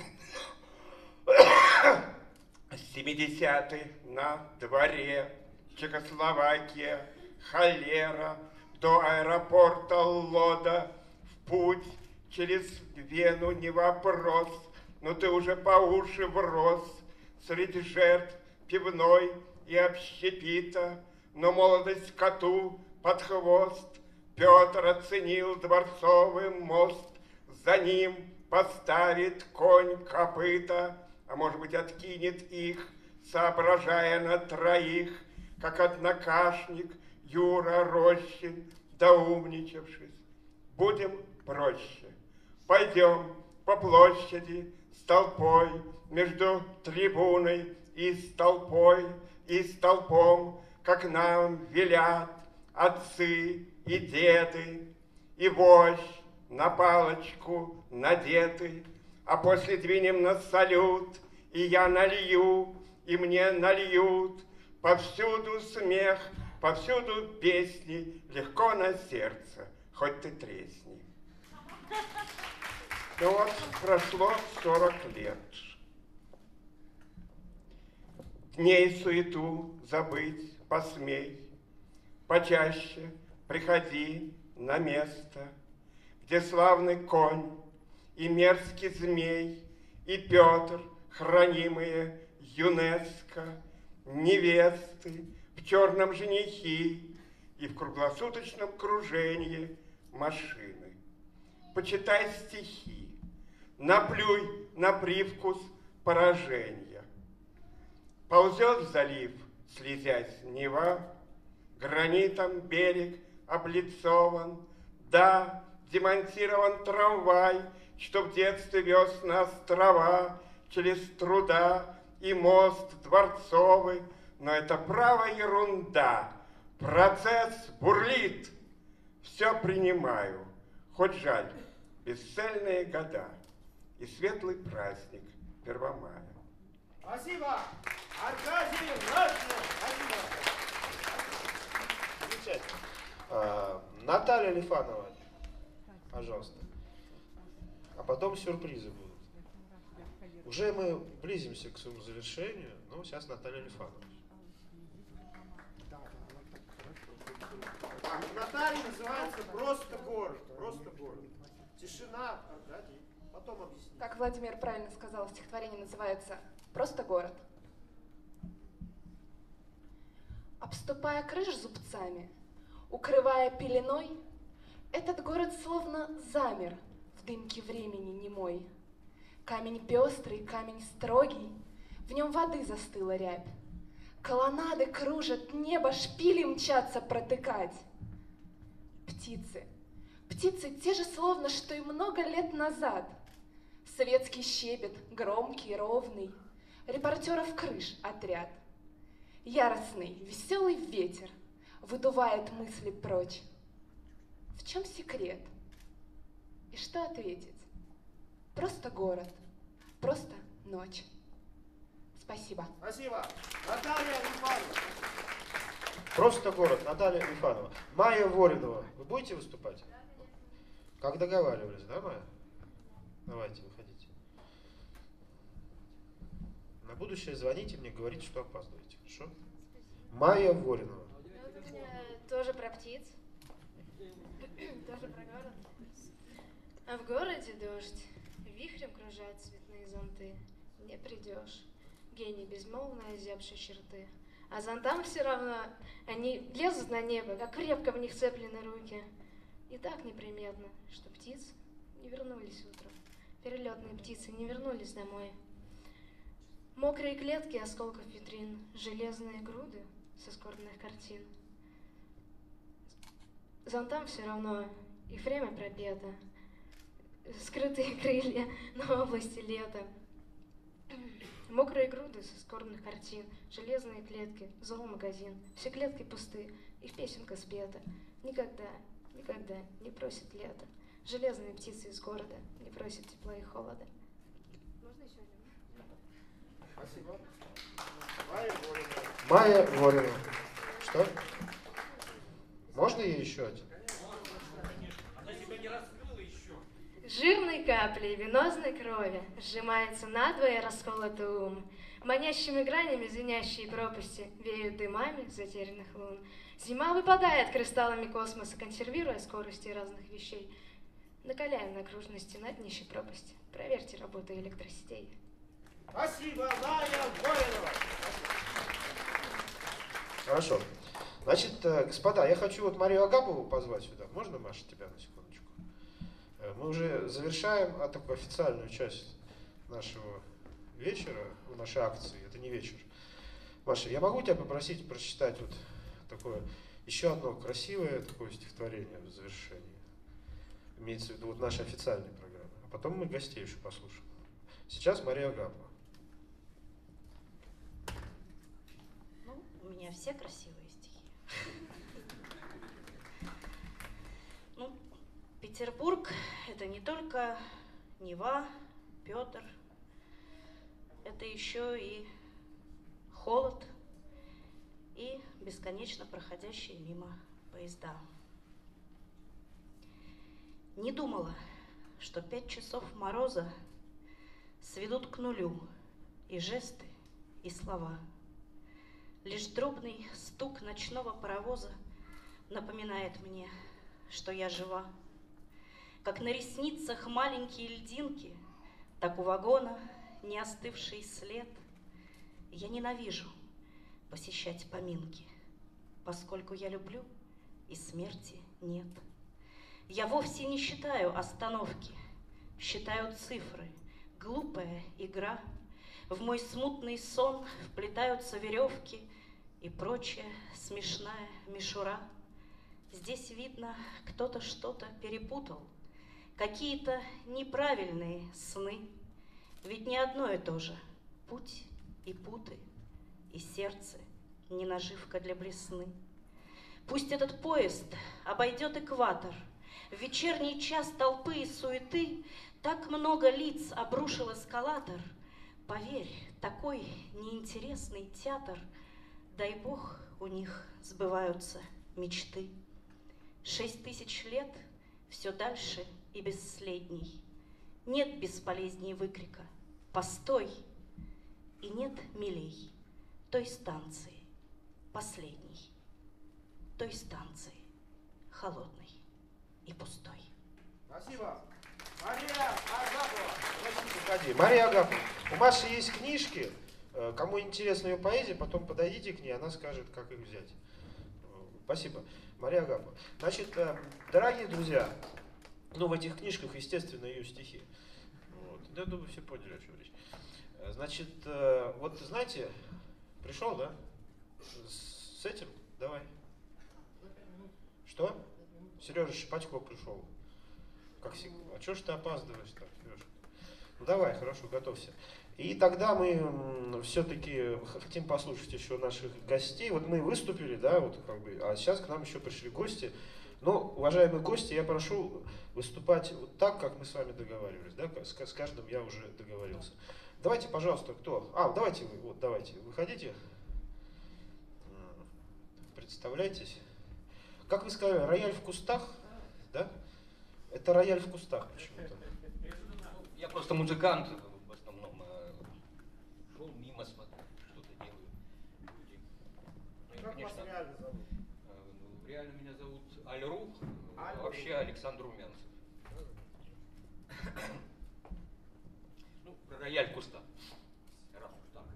70-е на дворе, Чехословакия, холера, до аэропорта Лода, в путь через Вену не вопрос, но ты уже по уши врос среди жертв пивной и общепита, но молодость коту под хвост. Петр оценил Дворцовый мост, за ним поставит конь копыта, а может быть откинет их, соображая на троих, как однокашник Юра Рощин, доумничавшись. Будем проще. Пойдем по площади с толпой, между трибуной и толпой, и столпом, как нам велят отцы и деды, и вождь на палочку надеты, а после двинем на салют, и я налью, и мне нальют, повсюду смех, повсюду песни, легко на сердце, хоть ты тресни. Ну вот, прошло 40 лет. Дней суету забыть посмей, почаще приходи на место, где славный конь и мерзкий змей, и Петр, хранимые ЮНЕСКО, невесты в черном женихи и в круглосуточном кружении машины. Почитай стихи, наплюй на привкус поражения. Ползет в залив, слезясь Нева, гранитом берег облицован, да, демонтирован трамвай, что в детстве вез на острова через труда и мост дворцовый, но это право ерунда. Процесс бурлит, все принимаю, хоть жаль, бесцельные года и светлый праздник Первомая. Спасибо, Аркадий Рашнев, спасибо. Замечательно. Наталья Лифанова, пожалуйста. А потом сюрпризы будут. Уже мы близимся к своему завершению, но сейчас Наталья Лифанова. Наталья называется «Просто город». Просто город. Тишина, Аркадий. Потом объясню. Как Владимир правильно сказал, стихотворение называется «Просто город». Обступая крыш зубцами, укрывая пеленой, этот город словно замер в дымке времени немой. Камень пестрый, камень строгий, в нем воды застыла рябь. Колоннады кружат, небо шпили мчатся протыкать. Птицы, птицы те же словно, что и много лет назад. Советский щебет, громкий, ровный, репортеров крыш отряд. Яростный, веселый ветер выдувает мысли прочь. В чем секрет? И что ответить? Просто город, просто ночь. Спасибо. Спасибо. Наталья Лифанова. Просто город, Наталья Лифанова. Майя Воринова, вы будете выступать? Как договаривались, да, Майя? Давайте, выходите. На будущее звоните мне, говорите, что опаздываете, хорошо? Майя Воринова. Тоже про птиц. Тоже про город. А в городе дождь, вихрем кружат цветные зонты. Не придешь, гений безмолвно озябшие черты. А зонтам все равно, они лезут на небо, как крепко в них цеплены руки. И так неприметно, что птиц не вернулись утром. Перелетные птицы не вернулись домой. Мокрые клетки осколков витрин, железные груды со скорбных картин. Зонтам все равно, их время пропето. Скрытые крылья на области лета. Мокрые груды со скорбных картин, железные клетки, зоомагазин. Все клетки пусты, их песенка спета. Никогда, никогда не просит лето. Железные птицы из города не просят тепла и холода. Можно еще один? Спасибо. Майя Воринова. Майя Воринова. Что? Можно ей еще один? Жирной каплей венозной крови сжимается надвое расколотый ум. Манящими гранями звенящие пропасти веют дымами затерянных лун. Зима выпадает кристаллами космоса, консервируя скорости разных вещей. Накаляем на окружности на днище пропасти. Проверьте работу электросетей. Спасибо, Майя Воринова. Хорошо. Значит, господа, я хочу вот Марию Агапову позвать сюда. Можно, Маша, тебя на секундочку? Мы уже завершаем такую официальную часть нашего вечера, нашей акции. Это не вечер. Маша, я могу тебя попросить прочитать вот такое еще одно красивое такое стихотворение в завершении? Имеется в виду вот нашей официальной программы. А потом мы гостей еще послушаем. Сейчас Мария Агапова. Ну, у меня все красивые стихи. Ну, Петербург — это не только Нева, Петр, это еще и холод и бесконечно проходящие мимо поезда. Не думала, что 5 часов мороза сведут к нулю и жесты, и слова. Лишь дробный стук ночного паровоза напоминает мне, что я жива. Как на ресницах маленькие льдинки, так у вагона не остывший след. Я ненавижу посещать поминки, поскольку я люблю, и смерти нет. Я вовсе не считаю остановки, считаю цифры, глупая игра. В мой смутный сон вплетаются веревки и прочая смешная мишура. Здесь, видно, кто-то что-то перепутал, какие-то неправильные сны. Ведь не одно и то же — путь и путы, и сердце не наживка для блесны. Пусть этот поезд обойдет экватор, в вечерний час толпы и суеты так много лиц обрушил эскалатор. Поверь, такой неинтересный театр, дай бог, у них сбываются мечты. 6000 лет все дальше и бесследней. Нет бесполезней выкрика «Постой!» И нет милей той станции, последней, той станции, холодной и пустой. Спасибо. Мария Агапова. Погоди, Мария Агапова. У Маши есть книжки. Кому интересна ее поэзия, потом подойдите к ней, она скажет, как их взять. Спасибо. Мария Агапова. Значит, дорогие друзья, ну, в этих книжках, естественно, ее стихи. Вот. Я думаю, все поняли, о чем речь. Значит, вот, знаете, пришел, да? С этим? Давай. Что? Сережа Шипачков пришел. Как всегда. А что ж ты опаздываешь так, Сережа? Ну давай, хорошо, готовься. И тогда мы все-таки хотим послушать еще наших гостей. Вот мы выступили, да, вот как бы, а сейчас к нам еще пришли гости. Но, уважаемые гости, я прошу выступать вот так, как мы с вами договаривались, да, с каждым я уже договорился. Давайте, пожалуйста, кто? Давайте вы, вот, давайте, выходите. Представляйтесь. Как вы сказали, рояль в кустах, да? Это рояль в кустах почему-то. Я просто музыкант в основном. Шел мимо, смотрю, что-то делают люди. Ну, Как конечно, вас реально зовут? Реально меня зовут Альрух, а вообще Александр Румянцев. Ну, про рояль в кустах. Раз уж так.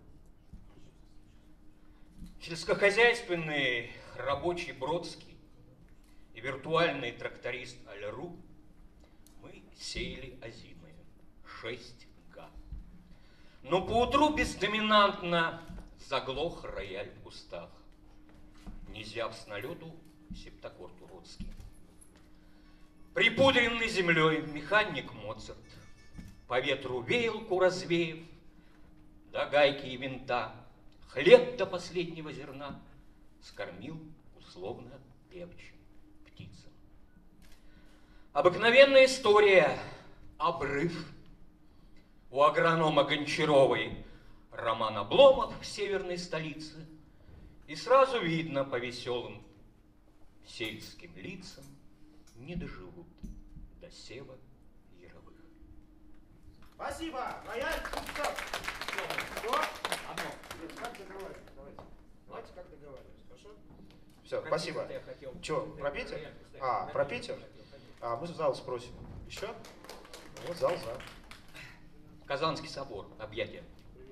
Сельскохозяйственный рабочий Бродский и виртуальный тракторист Альру мы сеяли озимые 6 га. Но поутру бездоминантно заглох рояль в кустах. Не зяв с налету септаккорд уродский. Припудренный землей механик Моцарт по ветру веялку развеяв, до гайки и винта, хлеб до последнего зерна скормил условно певчим птицам. Обыкновенная история, обрыв. У агронома Гончаровой Роман Обломов в северной столице, и сразу видно по веселым сельским лицам не доживут до сева яровых. Спасибо. Рояль в кустах. Что? Одно. Как договаривались? Давайте как договаривались, хорошо? Все, спасибо. Че, про Питер? Про Питер? Мы в зал спросим. Еще? Вот зал за. Казанский собор. Объятие.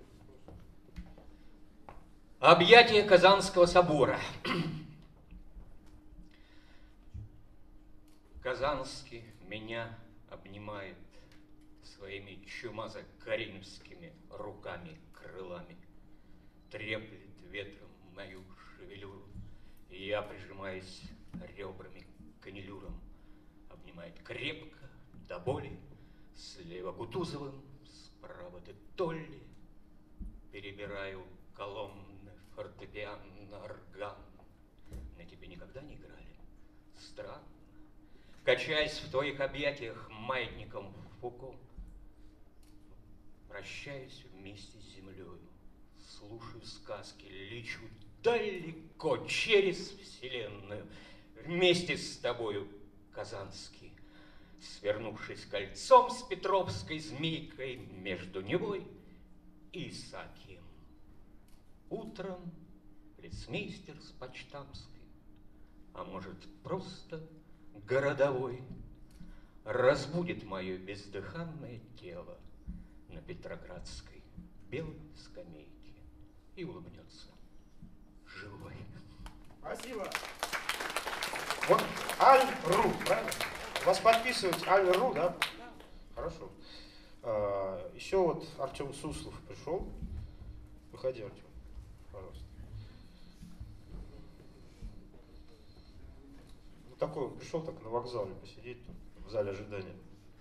Объятие Казанского собора. Казанский меня обнимает своими чумазо-каримскими руками-крылами, треплет ветром мою шевелюру, и я, прижимаясь ребрами к канилюрам, обнимает крепко до боли, слева Кутузовым, справа де Толли, перебираю колонны, фортепиано, орган. На тебе никогда не играли? Странно. Качаясь в твоих объятиях маятником Фуко, прощаюсь вместе с землею, слушаю сказки, лечу далеко через вселенную, вместе с тобою, Казанский, свернувшись кольцом с Петровской змейкой между Невой и Исаакием. Утром полицмейстер с Почтамской, а может, просто городовой, разбудит мое бездыханное тело на Петроградской белой скамейке и улыбнется живой. Спасибо. Вот Аль.ру, правильно? Вас подписывать Аль.ру, да? Хорошо. Еще вот Артем Суслов пришел. Выходи, Артем, пожалуйста. Вот такой он пришел, так на вокзале посидеть, тут, в зале ожидания.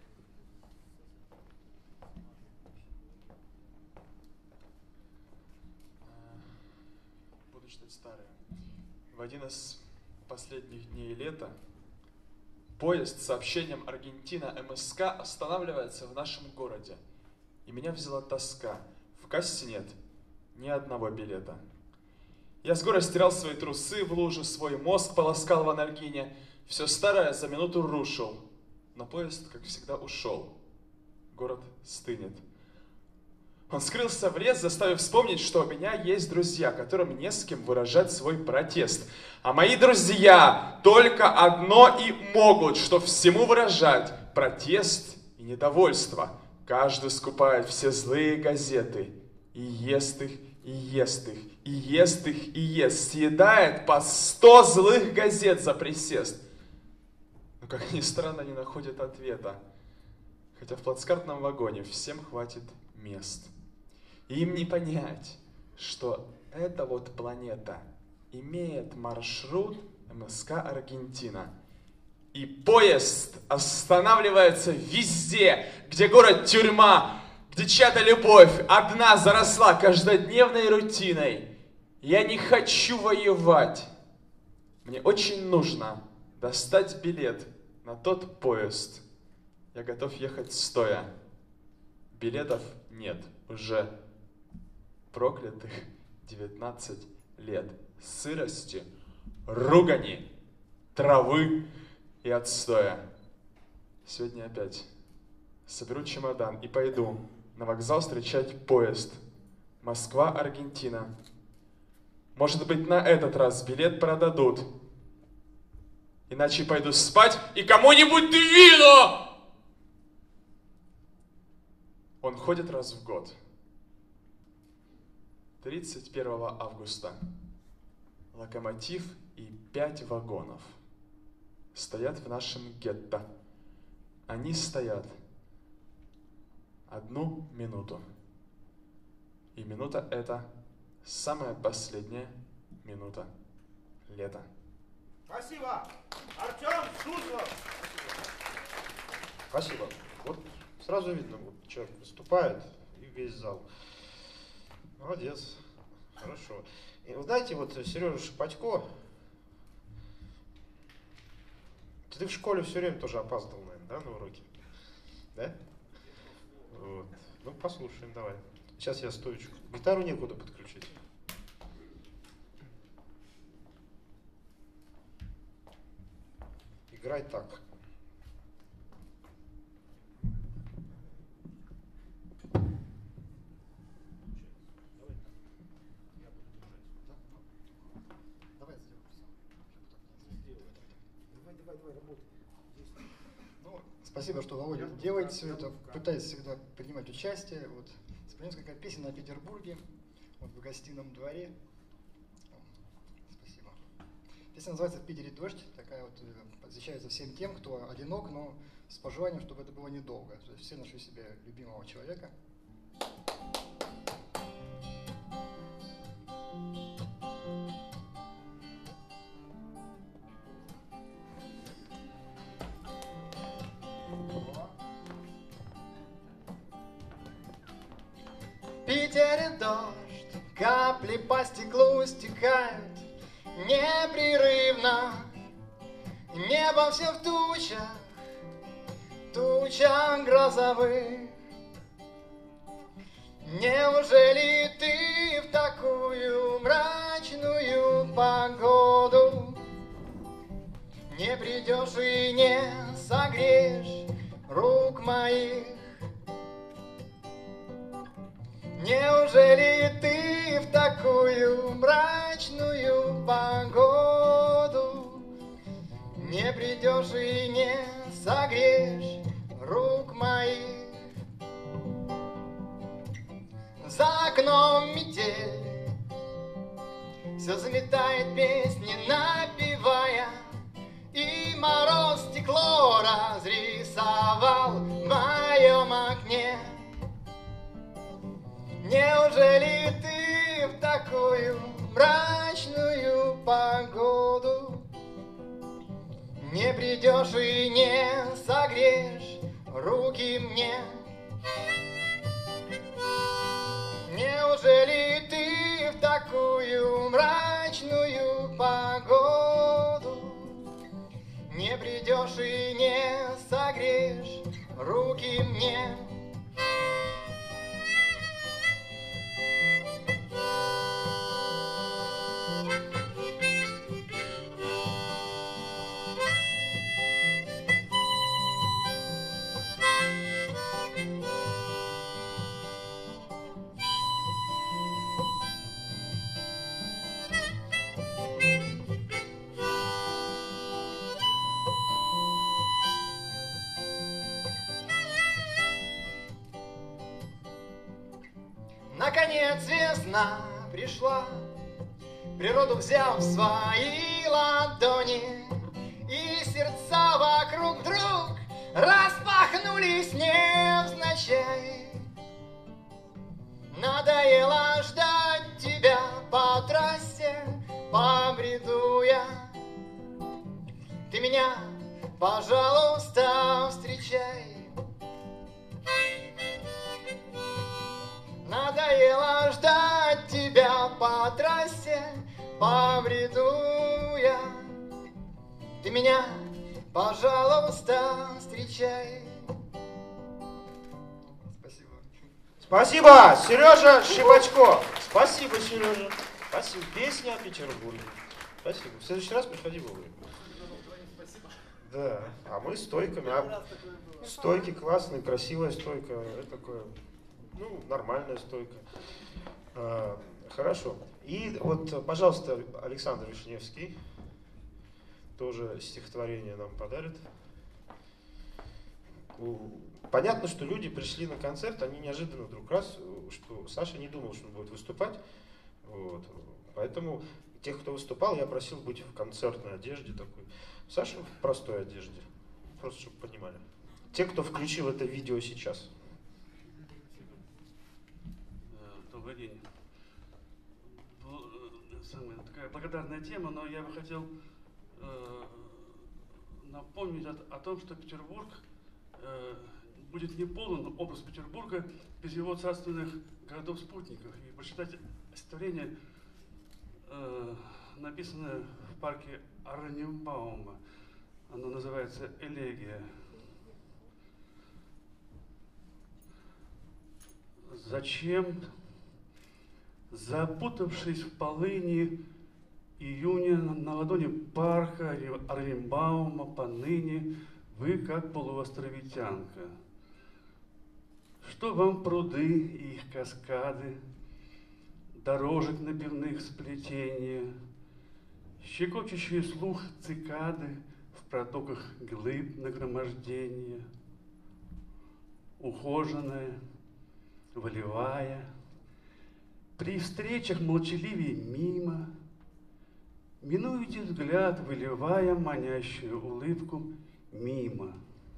Буду читать старое. В один из последних дней лета поезд с сообщением Аргентина МСК останавливается в нашем городе. И меня взяла тоска. В кассе нет ни одного билета. Я с горя стирал свои трусы в луже, свой мозг полоскал в анальгине. Все старое за минуту рушил. Но поезд, как всегда, ушел. Город стынет. Он скрылся в лес, заставив вспомнить, что у меня есть друзья, которым не с кем выражать свой протест. А мои друзья только одно и могут, что всему выражать протест и недовольство. Каждый скупает все злые газеты и ест их, и ест их, и ест их, и ест. Съедает по 100 злых газет за присест. Но, как ни странно, не находит ответа. Хотя в плацкартном вагоне всем хватит мест. И им не понять, что эта вот планета имеет маршрут МСК Аргентина. И поезд останавливается везде, где город-тюрьма, где чья-то любовь одна заросла каждодневной рутиной. Я не хочу воевать. Мне очень нужно достать билет на тот поезд. Я готов ехать стоя. Билетов нет уже проклятых 19 лет. Сырости, ругани, травы и отстоя. Сегодня опять соберу чемодан и пойду на вокзал встречать поезд. Москва-Аргентина. Может быть, на этот раз билет продадут. Иначе пойду спать и кому-нибудь двину! Он ходит раз в год. 31 августа. Локомотив и 5 вагонов стоят в нашем гетто. Они стоят 1 минуту. И минута эта самая последняя минута лета. Спасибо. Артем Суслов. Спасибо. Вот сразу видно, вот человек выступает и весь зал. Молодец. Хорошо. И вы знаете, вот Сережа Шипатько, ты в школе все время тоже опаздывал, наверное, да, на уроки? Да? Вот. Ну, послушаем, давай. Сейчас я стоечку. Гитару некуда подключить. Играй так. Ну, спасибо, что, Володя, делаете все это, пытаетесь всегда принимать участие. Вот, вспомнил несколько песен о Петербурге, вот в гостином дворе. Спасибо. Песня называется «В Питере дождь», такая вот посвящается всем тем, кто одинок, но с пожеланием, чтобы это было недолго. То есть все нашли себе любимого человека. В Питере дождь, капли по стеклу стекают непрерывно. Небо все в тучах, тучах грозовых. Неужели ты в такую мрачную погоду не придешь и не согреешь рук моих? Неужели ты в такую мрачную погоду не придешь и не согреешь рук моих? За окном метель все заметает песни, напевая, и мороз стекло разрисовал в моем окне. Неужели ты в такую мрачную погоду не придешь и не согреешь руки мне? Неужели ты в такую мрачную погоду не придешь и не согреешь руки мне? Наконец весна пришла, природу взяв в свои ладони, и сердца вокруг вдруг распахнулись невзначай. Надоело ждать тебя по трассе, побреду я. Ты меня, пожалуйста, встречай. Надоело ждать тебя по трассе, побреду я. Ты меня, пожалуйста, встречай. Спасибо. Спасибо, Сережа Щебачко. Спасибо, Сережа. Спасибо. Песня о Петербурге. Спасибо. В следующий раз приходи вовремя. Да, а мы стойками. Стойки классные, красивая стойка. Это такое, ну, нормальная стойка. Хорошо. И вот, пожалуйста, Александр Вишневский тоже стихотворение нам подарит. Понятно, что люди пришли на концерт, они неожиданно вдруг раз, что Саша не думал, что он будет выступать. Вот. Поэтому тех, кто выступал, я просил быть в концертной одежде такой. Саша в простой одежде. Просто чтобы понимали. Те, кто включил это видео сейчас. Добрый день. Такая благодарная тема, но я бы хотел напомнить о том, что Петербург будет не полон образ Петербурга без его царственных городов-спутников. И прочитать стихотворение, написанное в парке Оренбаума. Оно называется «Элегия». Зачем, запутавшись в полыни июня на ладони парка Оренбаума, поныне вы как полуостровитянка? Что вам пруды и их каскады, дорожек напивных сплетения, щекочущие слух цикады в протоках глыб нагромождения, ухоженная, волевая, при встречах молчаливее мимо, Минуете взгляд, выливая манящую улыбку мимо.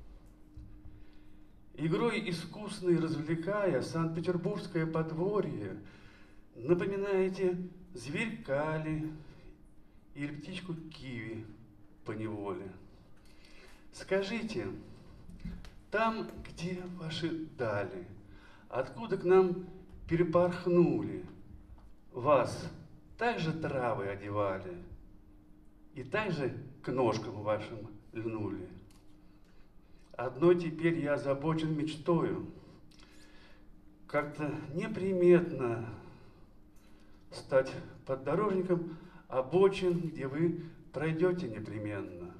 Игрой искусной развлекая Санкт-Петербургское подворье, напоминаете зверька ли или птичку киви поневоле. Скажите, там, где ваши дали, откуда к нам перепорхнули, вас также травы одевали и также к ножкам вашим льнули? Одной теперь я озабочен мечтою, как-то неприметно стать поддорожником обочин, где вы пройдете непременно.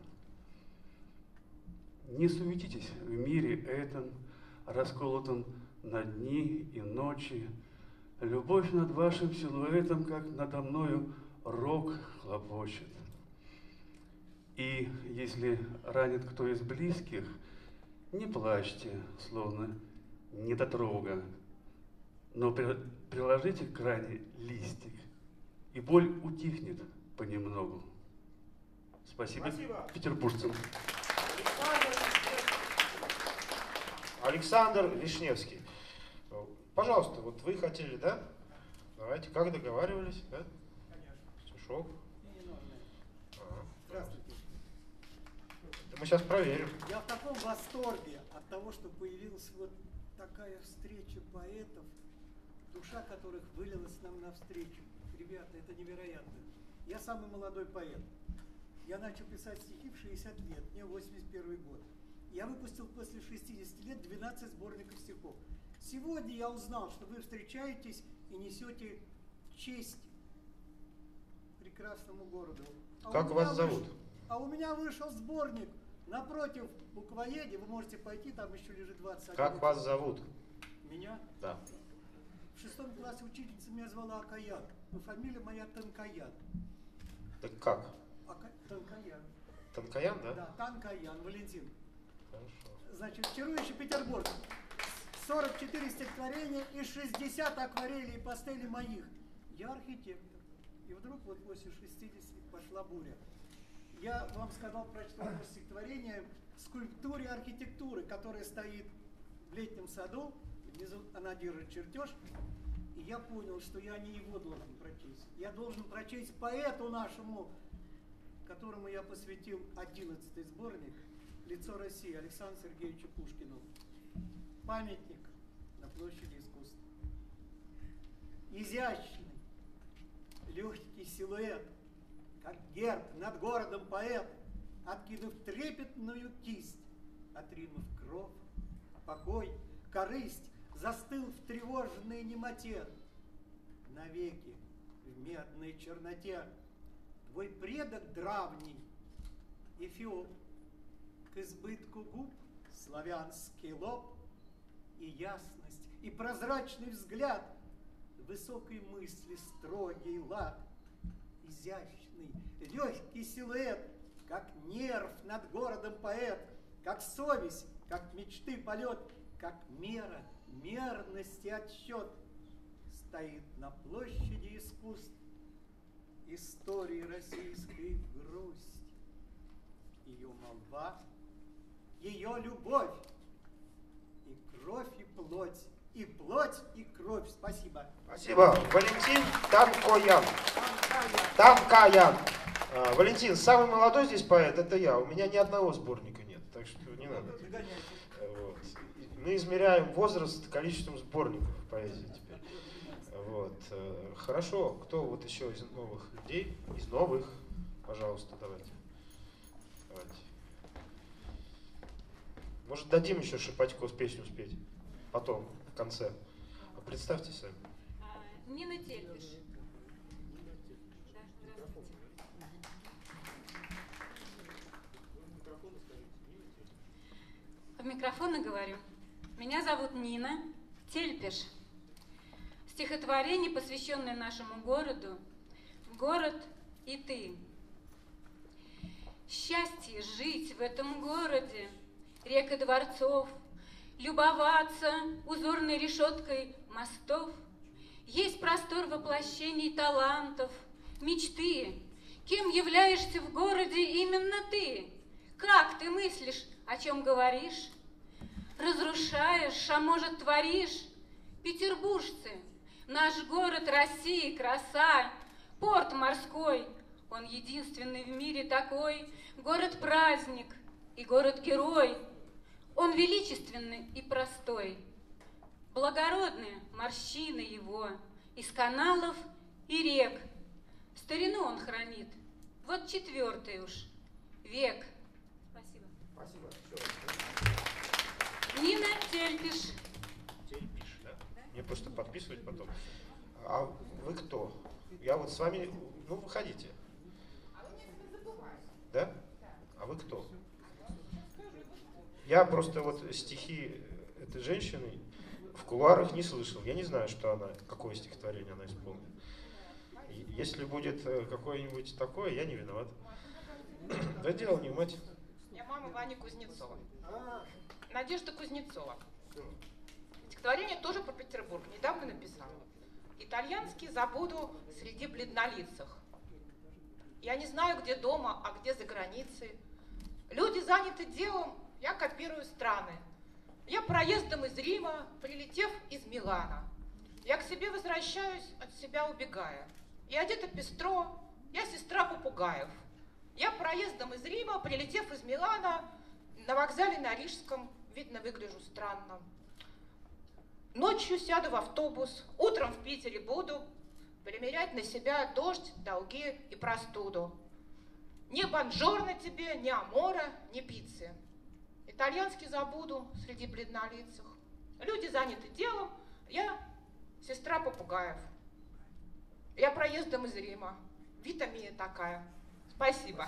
Не суетитесь в мире этом, расколотом на дни и ночи. Любовь над вашим силуэтом, как надо мною, рог хлопочет. И если ранит кто из близких, не плачьте, словно недотрога, но приложите к ране листик, и боль утихнет понемногу. Спасибо, петербуржцам. Александр Вишневский. Пожалуйста, вот вы хотели, да? Давайте, как договаривались, да? Стишок. Здравствуйте. Да мы сейчас проверим. Я в таком восторге от того, что появилась вот такая встреча поэтов, душа которых вылилась нам навстречу. Ребята, это невероятно. Я самый молодой поэт. Я начал писать стихи в 60 лет, мне 81 год. Я выпустил после 60 лет 12 сборников стихов. Сегодня я узнал, что вы встречаетесь и несете честь прекрасному городу. Как вас зовут? А у меня вышел сборник. Напротив буквоеде, вы можете пойти, там еще лежит 20. Как вас зовут? Меня? Да. В 6 классе учительница меня звала Акаян, но фамилия моя Танкаян. Так как? Танкаян. Танкаян, да? Да, Танкаян, Валентин. Хорошо. Значит, чарующий Петербург. 44 стихотворения и 60 акварелей и пастелей моих. Я архитектор. И вдруг вот после 60 пошла буря. Я вам сказал, прочитал стихотворение «Скульптуре архитектуры», которая стоит в летнем саду. Внизу она держит чертеж. И я понял, что я не его должен прочесть. Я должен прочесть поэту нашему, которому я посвятил 11-й сборник «Лицо России» Александру Сергеевичу Пушкину. Памятник на площади искусств. Изящный, легкий силуэт, как герб над городом поэт, откинув трепетную кисть, отринув кровь, покой, корысть, застыл в тревожной немоте. Навеки в медной черноте твой предок древний, Эфиоп, к избытку губ славянский лоб, и ясность, и прозрачный взгляд, высокой мысли строгий лад, изящный, легкий силуэт, как нерв над городом поэт, как совесть, как мечты полет, как мера, мерность и отсчет, стоит на площади искусств истории российской грусть, ее молва, ее любовь, и кровь, и плоть, и кровь. Спасибо. Спасибо. Валентин Танкоян. Танкаян. Валентин, самый молодой здесь поэт, это я. У меня ни одного сборника нет, так что не надо. Вот. Мы измеряем возраст количеством сборников поэзии теперь. Вот. Хорошо. Кто вот еще из новых людей? Из новых. Пожалуйста, давайте. Может, дадим еще Шипатько с песню спеть? Потом, в конце. Представьте сами. Нина Тельпиш. В микрофон и говорю. Меня зовут Нина Тельпиш. Стихотворение, посвященное нашему городу. Город и ты. Счастье жить в этом городе, рек и дворцов, любоваться узорной решеткой мостов. Есть простор воплощений талантов, мечты, Кем являешься в городе именно ты? Как ты мыслишь, о чем говоришь? Разрушаешь, а может творишь? Петербуржцы, наш город России, краса, порт морской, он единственный в мире такой, город-праздник и город-герой, он величественный и простой. Благородные морщины его из каналов и рек. Старину он хранит, вот 4-й уж век. Спасибо. Спасибо. Нина Тельпиш. Тельпиш, да? Мне просто подписывать потом. А вы кто? Я вот с вами, ну, выходите. А вы меня забываете. Да? А вы кто? Я просто вот стихи этой женщины в кулуарах не слышал. Я не знаю, что она, какое стихотворение она исполнит. Если будет какое-нибудь такое, я не виноват. Да дело не в мать. Я мама Вани Кузнецова. Надежда Кузнецова. Стихотворение тоже про Петербург. Недавно написала. Итальянский забуду среди бледнолицых. Я не знаю, где дома, а где за границей. Люди заняты делом, я копирую страны. Я проездом из Рима, прилетев из Милана. Я к себе возвращаюсь, от себя убегая. Я одета пестро, я сестра попугаев. Я проездом из Рима, прилетев из Милана, на вокзале на Рижском, видно, выгляжу странно. Ночью сяду в автобус, утром в Питере буду примерять на себя дождь, долги и простуду. Ни бонжорно тебе, ни амора, ни пиццы. Итальянский забуду среди бледнолицых. Люди заняты делом, я сестра попугаев. Я проездом из Рима. Витамия такая. Спасибо.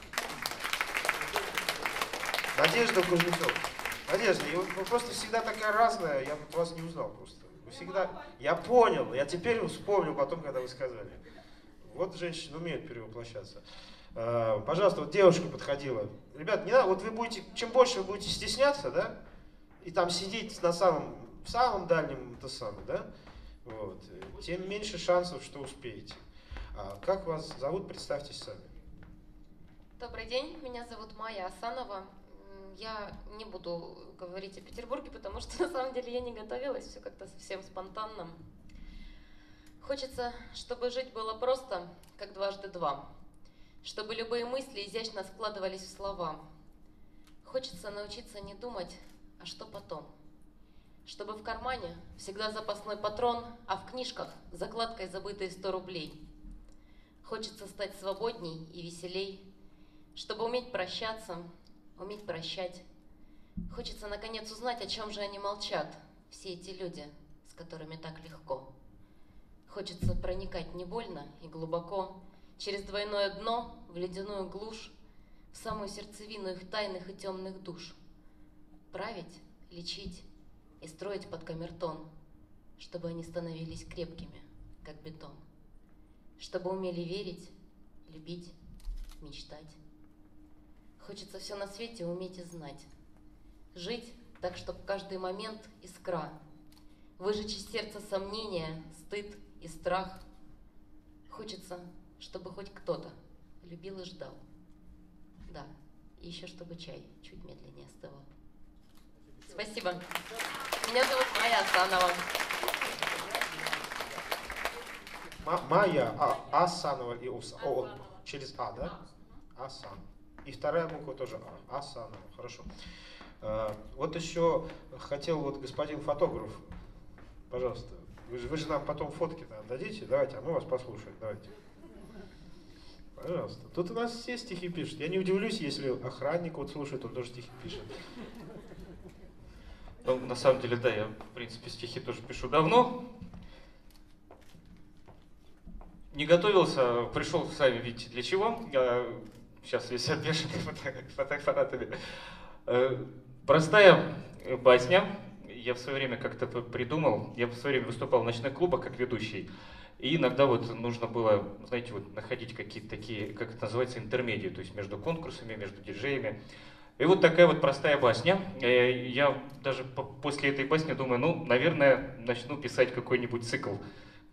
Надежда Кузнецова. Надежда, вы просто всегда такая разная, я вот вас не узнал просто. Вы всегда... Я понял, я теперь вспомнил потом, когда вы сказали. Вот женщины умеют перевоплощаться. Пожалуйста, вот девушка подходила. Ребят, не надо, вот вы будете, чем больше вы будете стесняться, да, и там сидеть в самом дальнем, это самое, да, вот, тем меньше шансов, что успеете. Как вас зовут, представьтесь сами. Добрый день, меня зовут Майя Асанова. Я не буду говорить о Петербурге, потому что на самом деле я не готовилась, все как-то совсем спонтанно. Хочется, чтобы жить было просто, как 2 × 2, чтобы любые мысли изящно складывались в слова. Хочется научиться не думать, а что потом. Чтобы в кармане всегда запасной патрон, а в книжках закладкой забытые 100 рублей. Хочется стать свободней и веселей, чтобы уметь прощаться, уметь прощать. Хочется наконец узнать, о чем же они молчат, все эти люди, с которыми так легко. Хочется проникать не больно и глубоко, через двойное дно, в ледяную глушь, в самую сердцевину их тайных и темных душ. Править, лечить и строить под камертон, чтобы они становились крепкими, как бетон. Чтобы умели верить, любить, мечтать. Хочется все на свете уметь и знать. Жить так, чтобы каждый момент искра. Выжечь из сердца сомнения, стыд и страх. Хочется, чтобы хоть кто-то любил и ждал. Да, и еще чтобы чай чуть медленнее остывал. Спасибо. Меня зовут Майя Асанова. Майя Асанова и через А, да? Асан. И вторая буква тоже А. Асанова. Хорошо. Вот еще хотел вот господин фотограф, пожалуйста, вы же нам потом фотки дадите, давайте, а мы вас послушаем, давайте. Пожалуйста. Тут у нас все стихи пишут. Я не удивлюсь, если охранник вот слушает, он тоже стихи пишет. Ну, на самом деле, да, я, в принципе, стихи тоже пишу давно. Не готовился, пришел, сами видите, для чего. Я сейчас весь обвешанный фотоаппаратами. Простая басня. Я в свое время как-то придумал. Я в свое время выступал в ночных клубах как ведущий. И иногда вот нужно было, знаете, вот находить какие-то такие, как это называется, интермедии, то есть между конкурсами, между диджеями. И вот такая вот простая басня. Я даже после этой басни думаю, ну, наверное, начну писать какой-нибудь цикл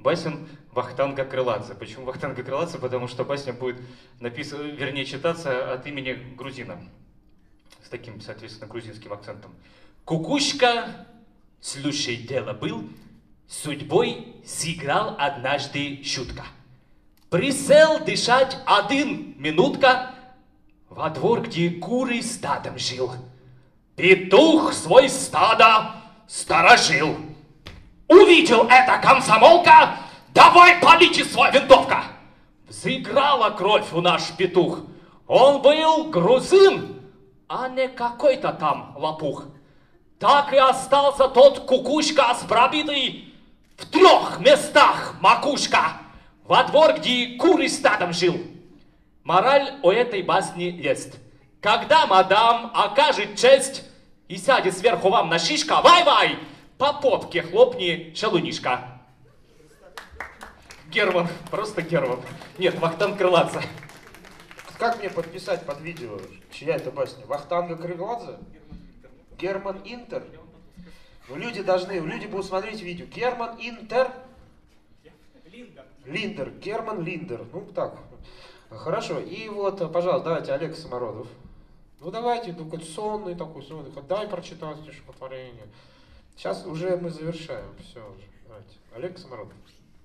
басен Вахтанга Крыладзе. Почему Вахтанга Крыладзе? Потому что басня будет написана, вернее, читаться от имени грузина. С таким, соответственно, грузинским акцентом. Кукушка, слушай, дело был, судьбой сыграл однажды шутка. Присел дышать 1 минутка во двор, где куры стадом жил. Петух свой стадо сторожил. Увидел это комсомолка, давай палите свой винтовка. Взыграла кровь у наш петух. Он был грузин, а не какой-то там лопух. Так и остался тот кукушка с пробитой в 3 местах макушка. Во двор, где куры стадом жил. Мораль у этой басни есть. Когда мадам окажет честь и сядет сверху вам на шишка, вай-вай, по попке хлопни шалунишка. Герман, просто Герман. Нет, Вахтанг Крыладзе. Как мне подписать под видео, чья это басня? Вахтанга Крыладзе? Герман Интер? Ну, люди будут смотреть видео. Герман Интер? Линдер. Герман Линдер. Ну, так. Хорошо. И вот, пожалуйста, давайте, Олег Самородов. Ну, давайте, такой сонный такой, дай прочитать стихотворение. Сейчас уже мы завершаем. Все уже. Давайте. Олег Самородов.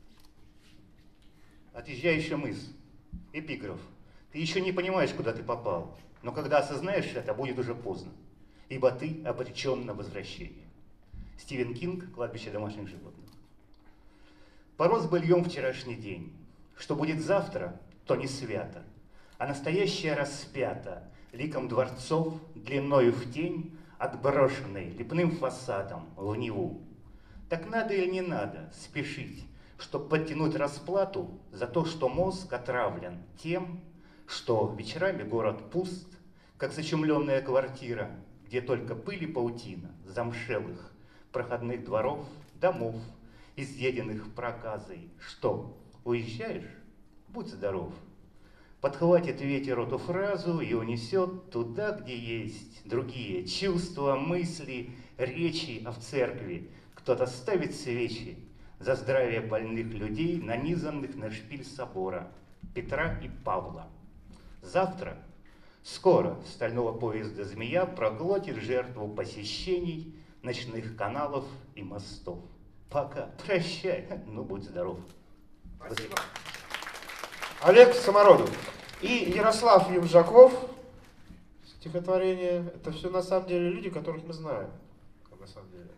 Отъезжающий мыс. Эпиграф. Ты еще не понимаешь, куда ты попал, но когда осознаешь это, будет уже поздно, ибо ты обречен на возвращение. Стивен Кинг, «Кладбище домашних животных». Порос быльем вчерашний день. Что будет завтра, то не свято, а настоящее распято ликом дворцов, длиною в тень, отброшенной лепным фасадом в Неву. Так надо или не надо спешить, чтоб подтянуть расплату за то, что мозг отравлен тем, что вечерами город пуст, как зачумленная квартира, где только пыль и паутина замшелых проходных дворов, домов, изъеденных проказой. Что, уезжаешь? Будь здоров. Подхватит ветер эту фразу и унесет туда, где есть другие чувства, мысли, речи, а в церкви кто-то ставит свечи за здравие больных людей, нанизанных на шпиль собора Петра и Павла. Завтра, скоро, стального поезда змея проглотит жертву посещений ночных каналов и мостов. Пока, прощай, ну будь здоров. Спасибо. Олег Самородов и Ярослав Юмжаков. Стихотворение. Это все на самом деле люди, которых мы знаем. На самом деле.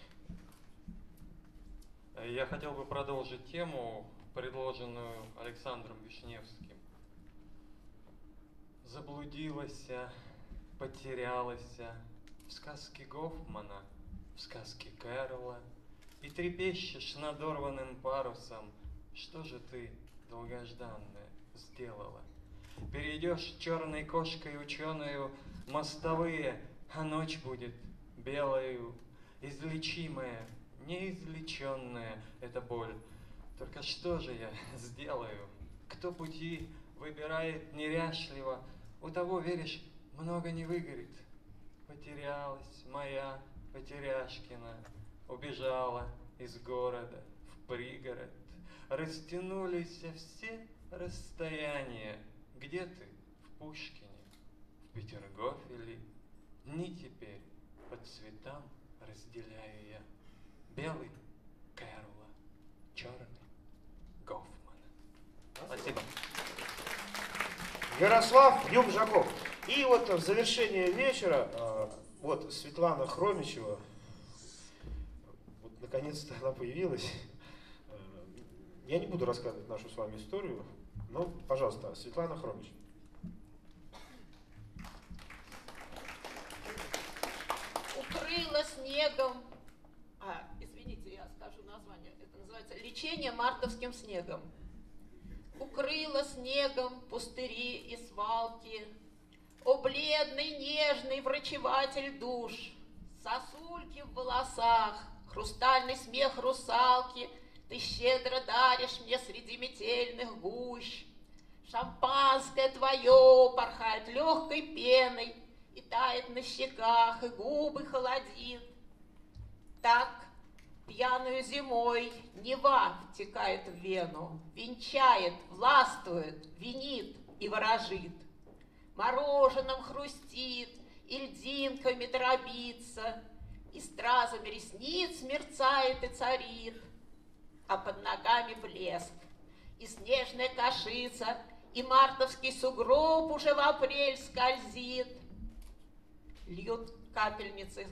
Я хотел бы продолжить тему, предложенную Александром Вишневским. Заблудилась, потерялась в сказке Гофмана, в сказке Кэрола, и трепещешь надорванным парусом. Что же ты, долгожданное, сделала? Перейдешь черной кошкой ученую мостовые, а ночь будет белою, излечимая, неизлеченная эта боль. Только что же я сделаю? Кто пути выбирает неряшливо, у того, веришь, много не выгорит. Потерялась моя Потеряшкина, убежала из города в пригород. Растянулись все расстояния. Где ты? В Пушкине, в Петергофе. Дни теперь по цветам разделяю я. Белый Кэрола, черный Гофмана. Спасибо. Ярослав Юмжаков. И вот в завершение вечера вот Светлана Хромичева, вот наконец-то она появилась. Я не буду рассказывать нашу с вами историю, но, пожалуйста, Светлана Хромичева. Укрыла снегом. Извините, я скажу название. Это называется «Лечение мартовским снегом». Укрыла снегом пустыри и свалки. О, бледный, нежный врачеватель душ, сосульки в волосах, хрустальный смех русалки, ты щедро даришь мне среди метельных гущ. Шампанское твое порхает легкой пеной и тает на щеках, и губы холодит. Так Пьяную зимой Нева втекает в Вену, венчает, властвует, винит и ворожит. Мороженым хрустит, и льдинками дробится, и стразами ресниц мерцает и царит, а под ногами блеск, и снежная кашица, и мартовский сугроб уже в апрель скользит. Льют капельницы,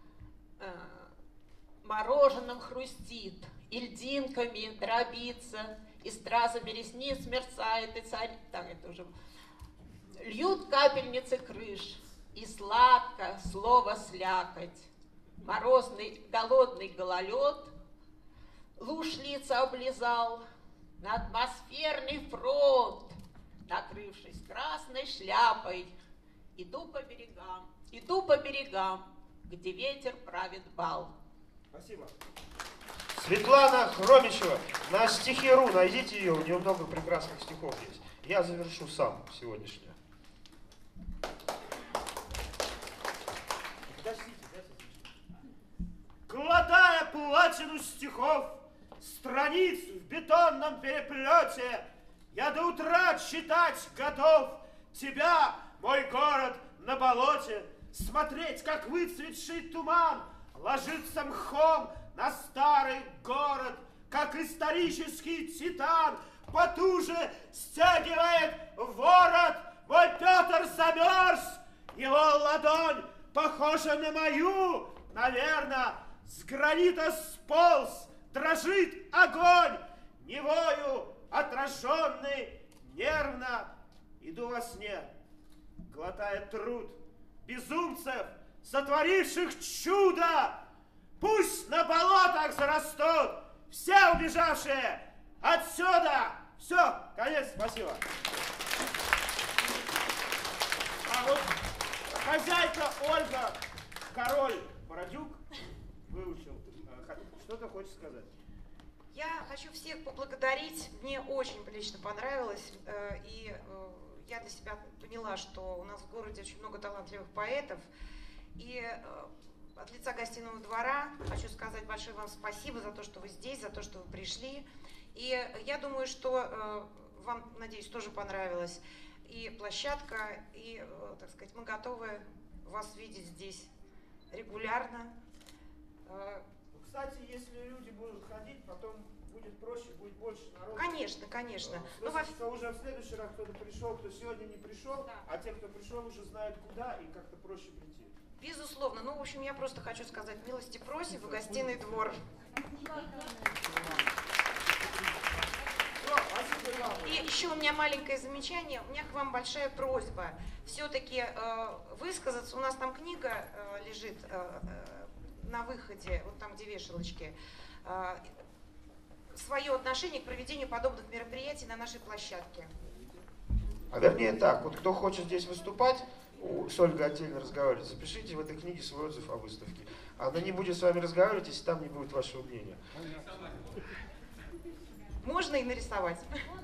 мороженым хрустит, и льдинками дробится, и стразами ресниц мерцает и царит. Так, это уже... Льют капельницы крыш, и сладко слово слякоть. Морозный, голодный гололед луж лица облизал, на атмосферный фронт, накрывшись красной шляпой, иду по берегам, где ветер правит бал. Спасибо. Светлана Хромичева. На стихи.ру найдите ее, у нее много прекрасных стихов есть. Я завершу сам сегодняшнее. Глотая платину стихов, страниц в бетонном переплете, я до утра читать готов тебя, мой город на болоте, смотреть, как выцветший туман ложится мхом на старый город, как исторический титан потуже стягивает ворот. Мой Петр замерз, его ладонь похожа на мою, наверное, с гранита сполз, дрожит огонь, Невою отраженный, нервно иду во сне, глотая труд безумцев, сотворивших чудо. Пусть на болотах зарастут все убежавшие отсюда. Все, конец, спасибо. А вот хозяйка Ольга Король-Бородюк выучил. Что ты хочешь сказать? Я хочу всех поблагодарить. Мне очень лично понравилось. И я для себя поняла, что у нас в городе очень много талантливых поэтов. И от лица гостиного двора хочу сказать большое вам спасибо за то, что вы здесь, за то, что вы пришли. И я думаю, что вам, надеюсь, тоже понравилась и площадка, и, так сказать, мы готовы вас видеть здесь регулярно. Кстати, если люди будут ходить, потом будет проще, будет больше народу. Конечно, конечно. Уже в следующий раз кто-то пришел, кто сегодня не пришел, да. А те, кто пришел, уже знают куда и как-то проще прийти. Безусловно. Ну, в общем, я просто хочу сказать, милости просим в гостиный двор. И еще у меня маленькое замечание, у меня к вам большая просьба все-таки высказаться. У нас там книга лежит на выходе, вот там, где вешалочки, свое отношение к проведению подобных мероприятий на нашей площадке. А вернее так, вот кто хочет здесь выступать, с Ольгой отдельно разговаривать, запишите в этой книге свой отзыв о выставке. Она не будет с вами разговаривать, если там не будет вашего мнения. Можно и нарисовать.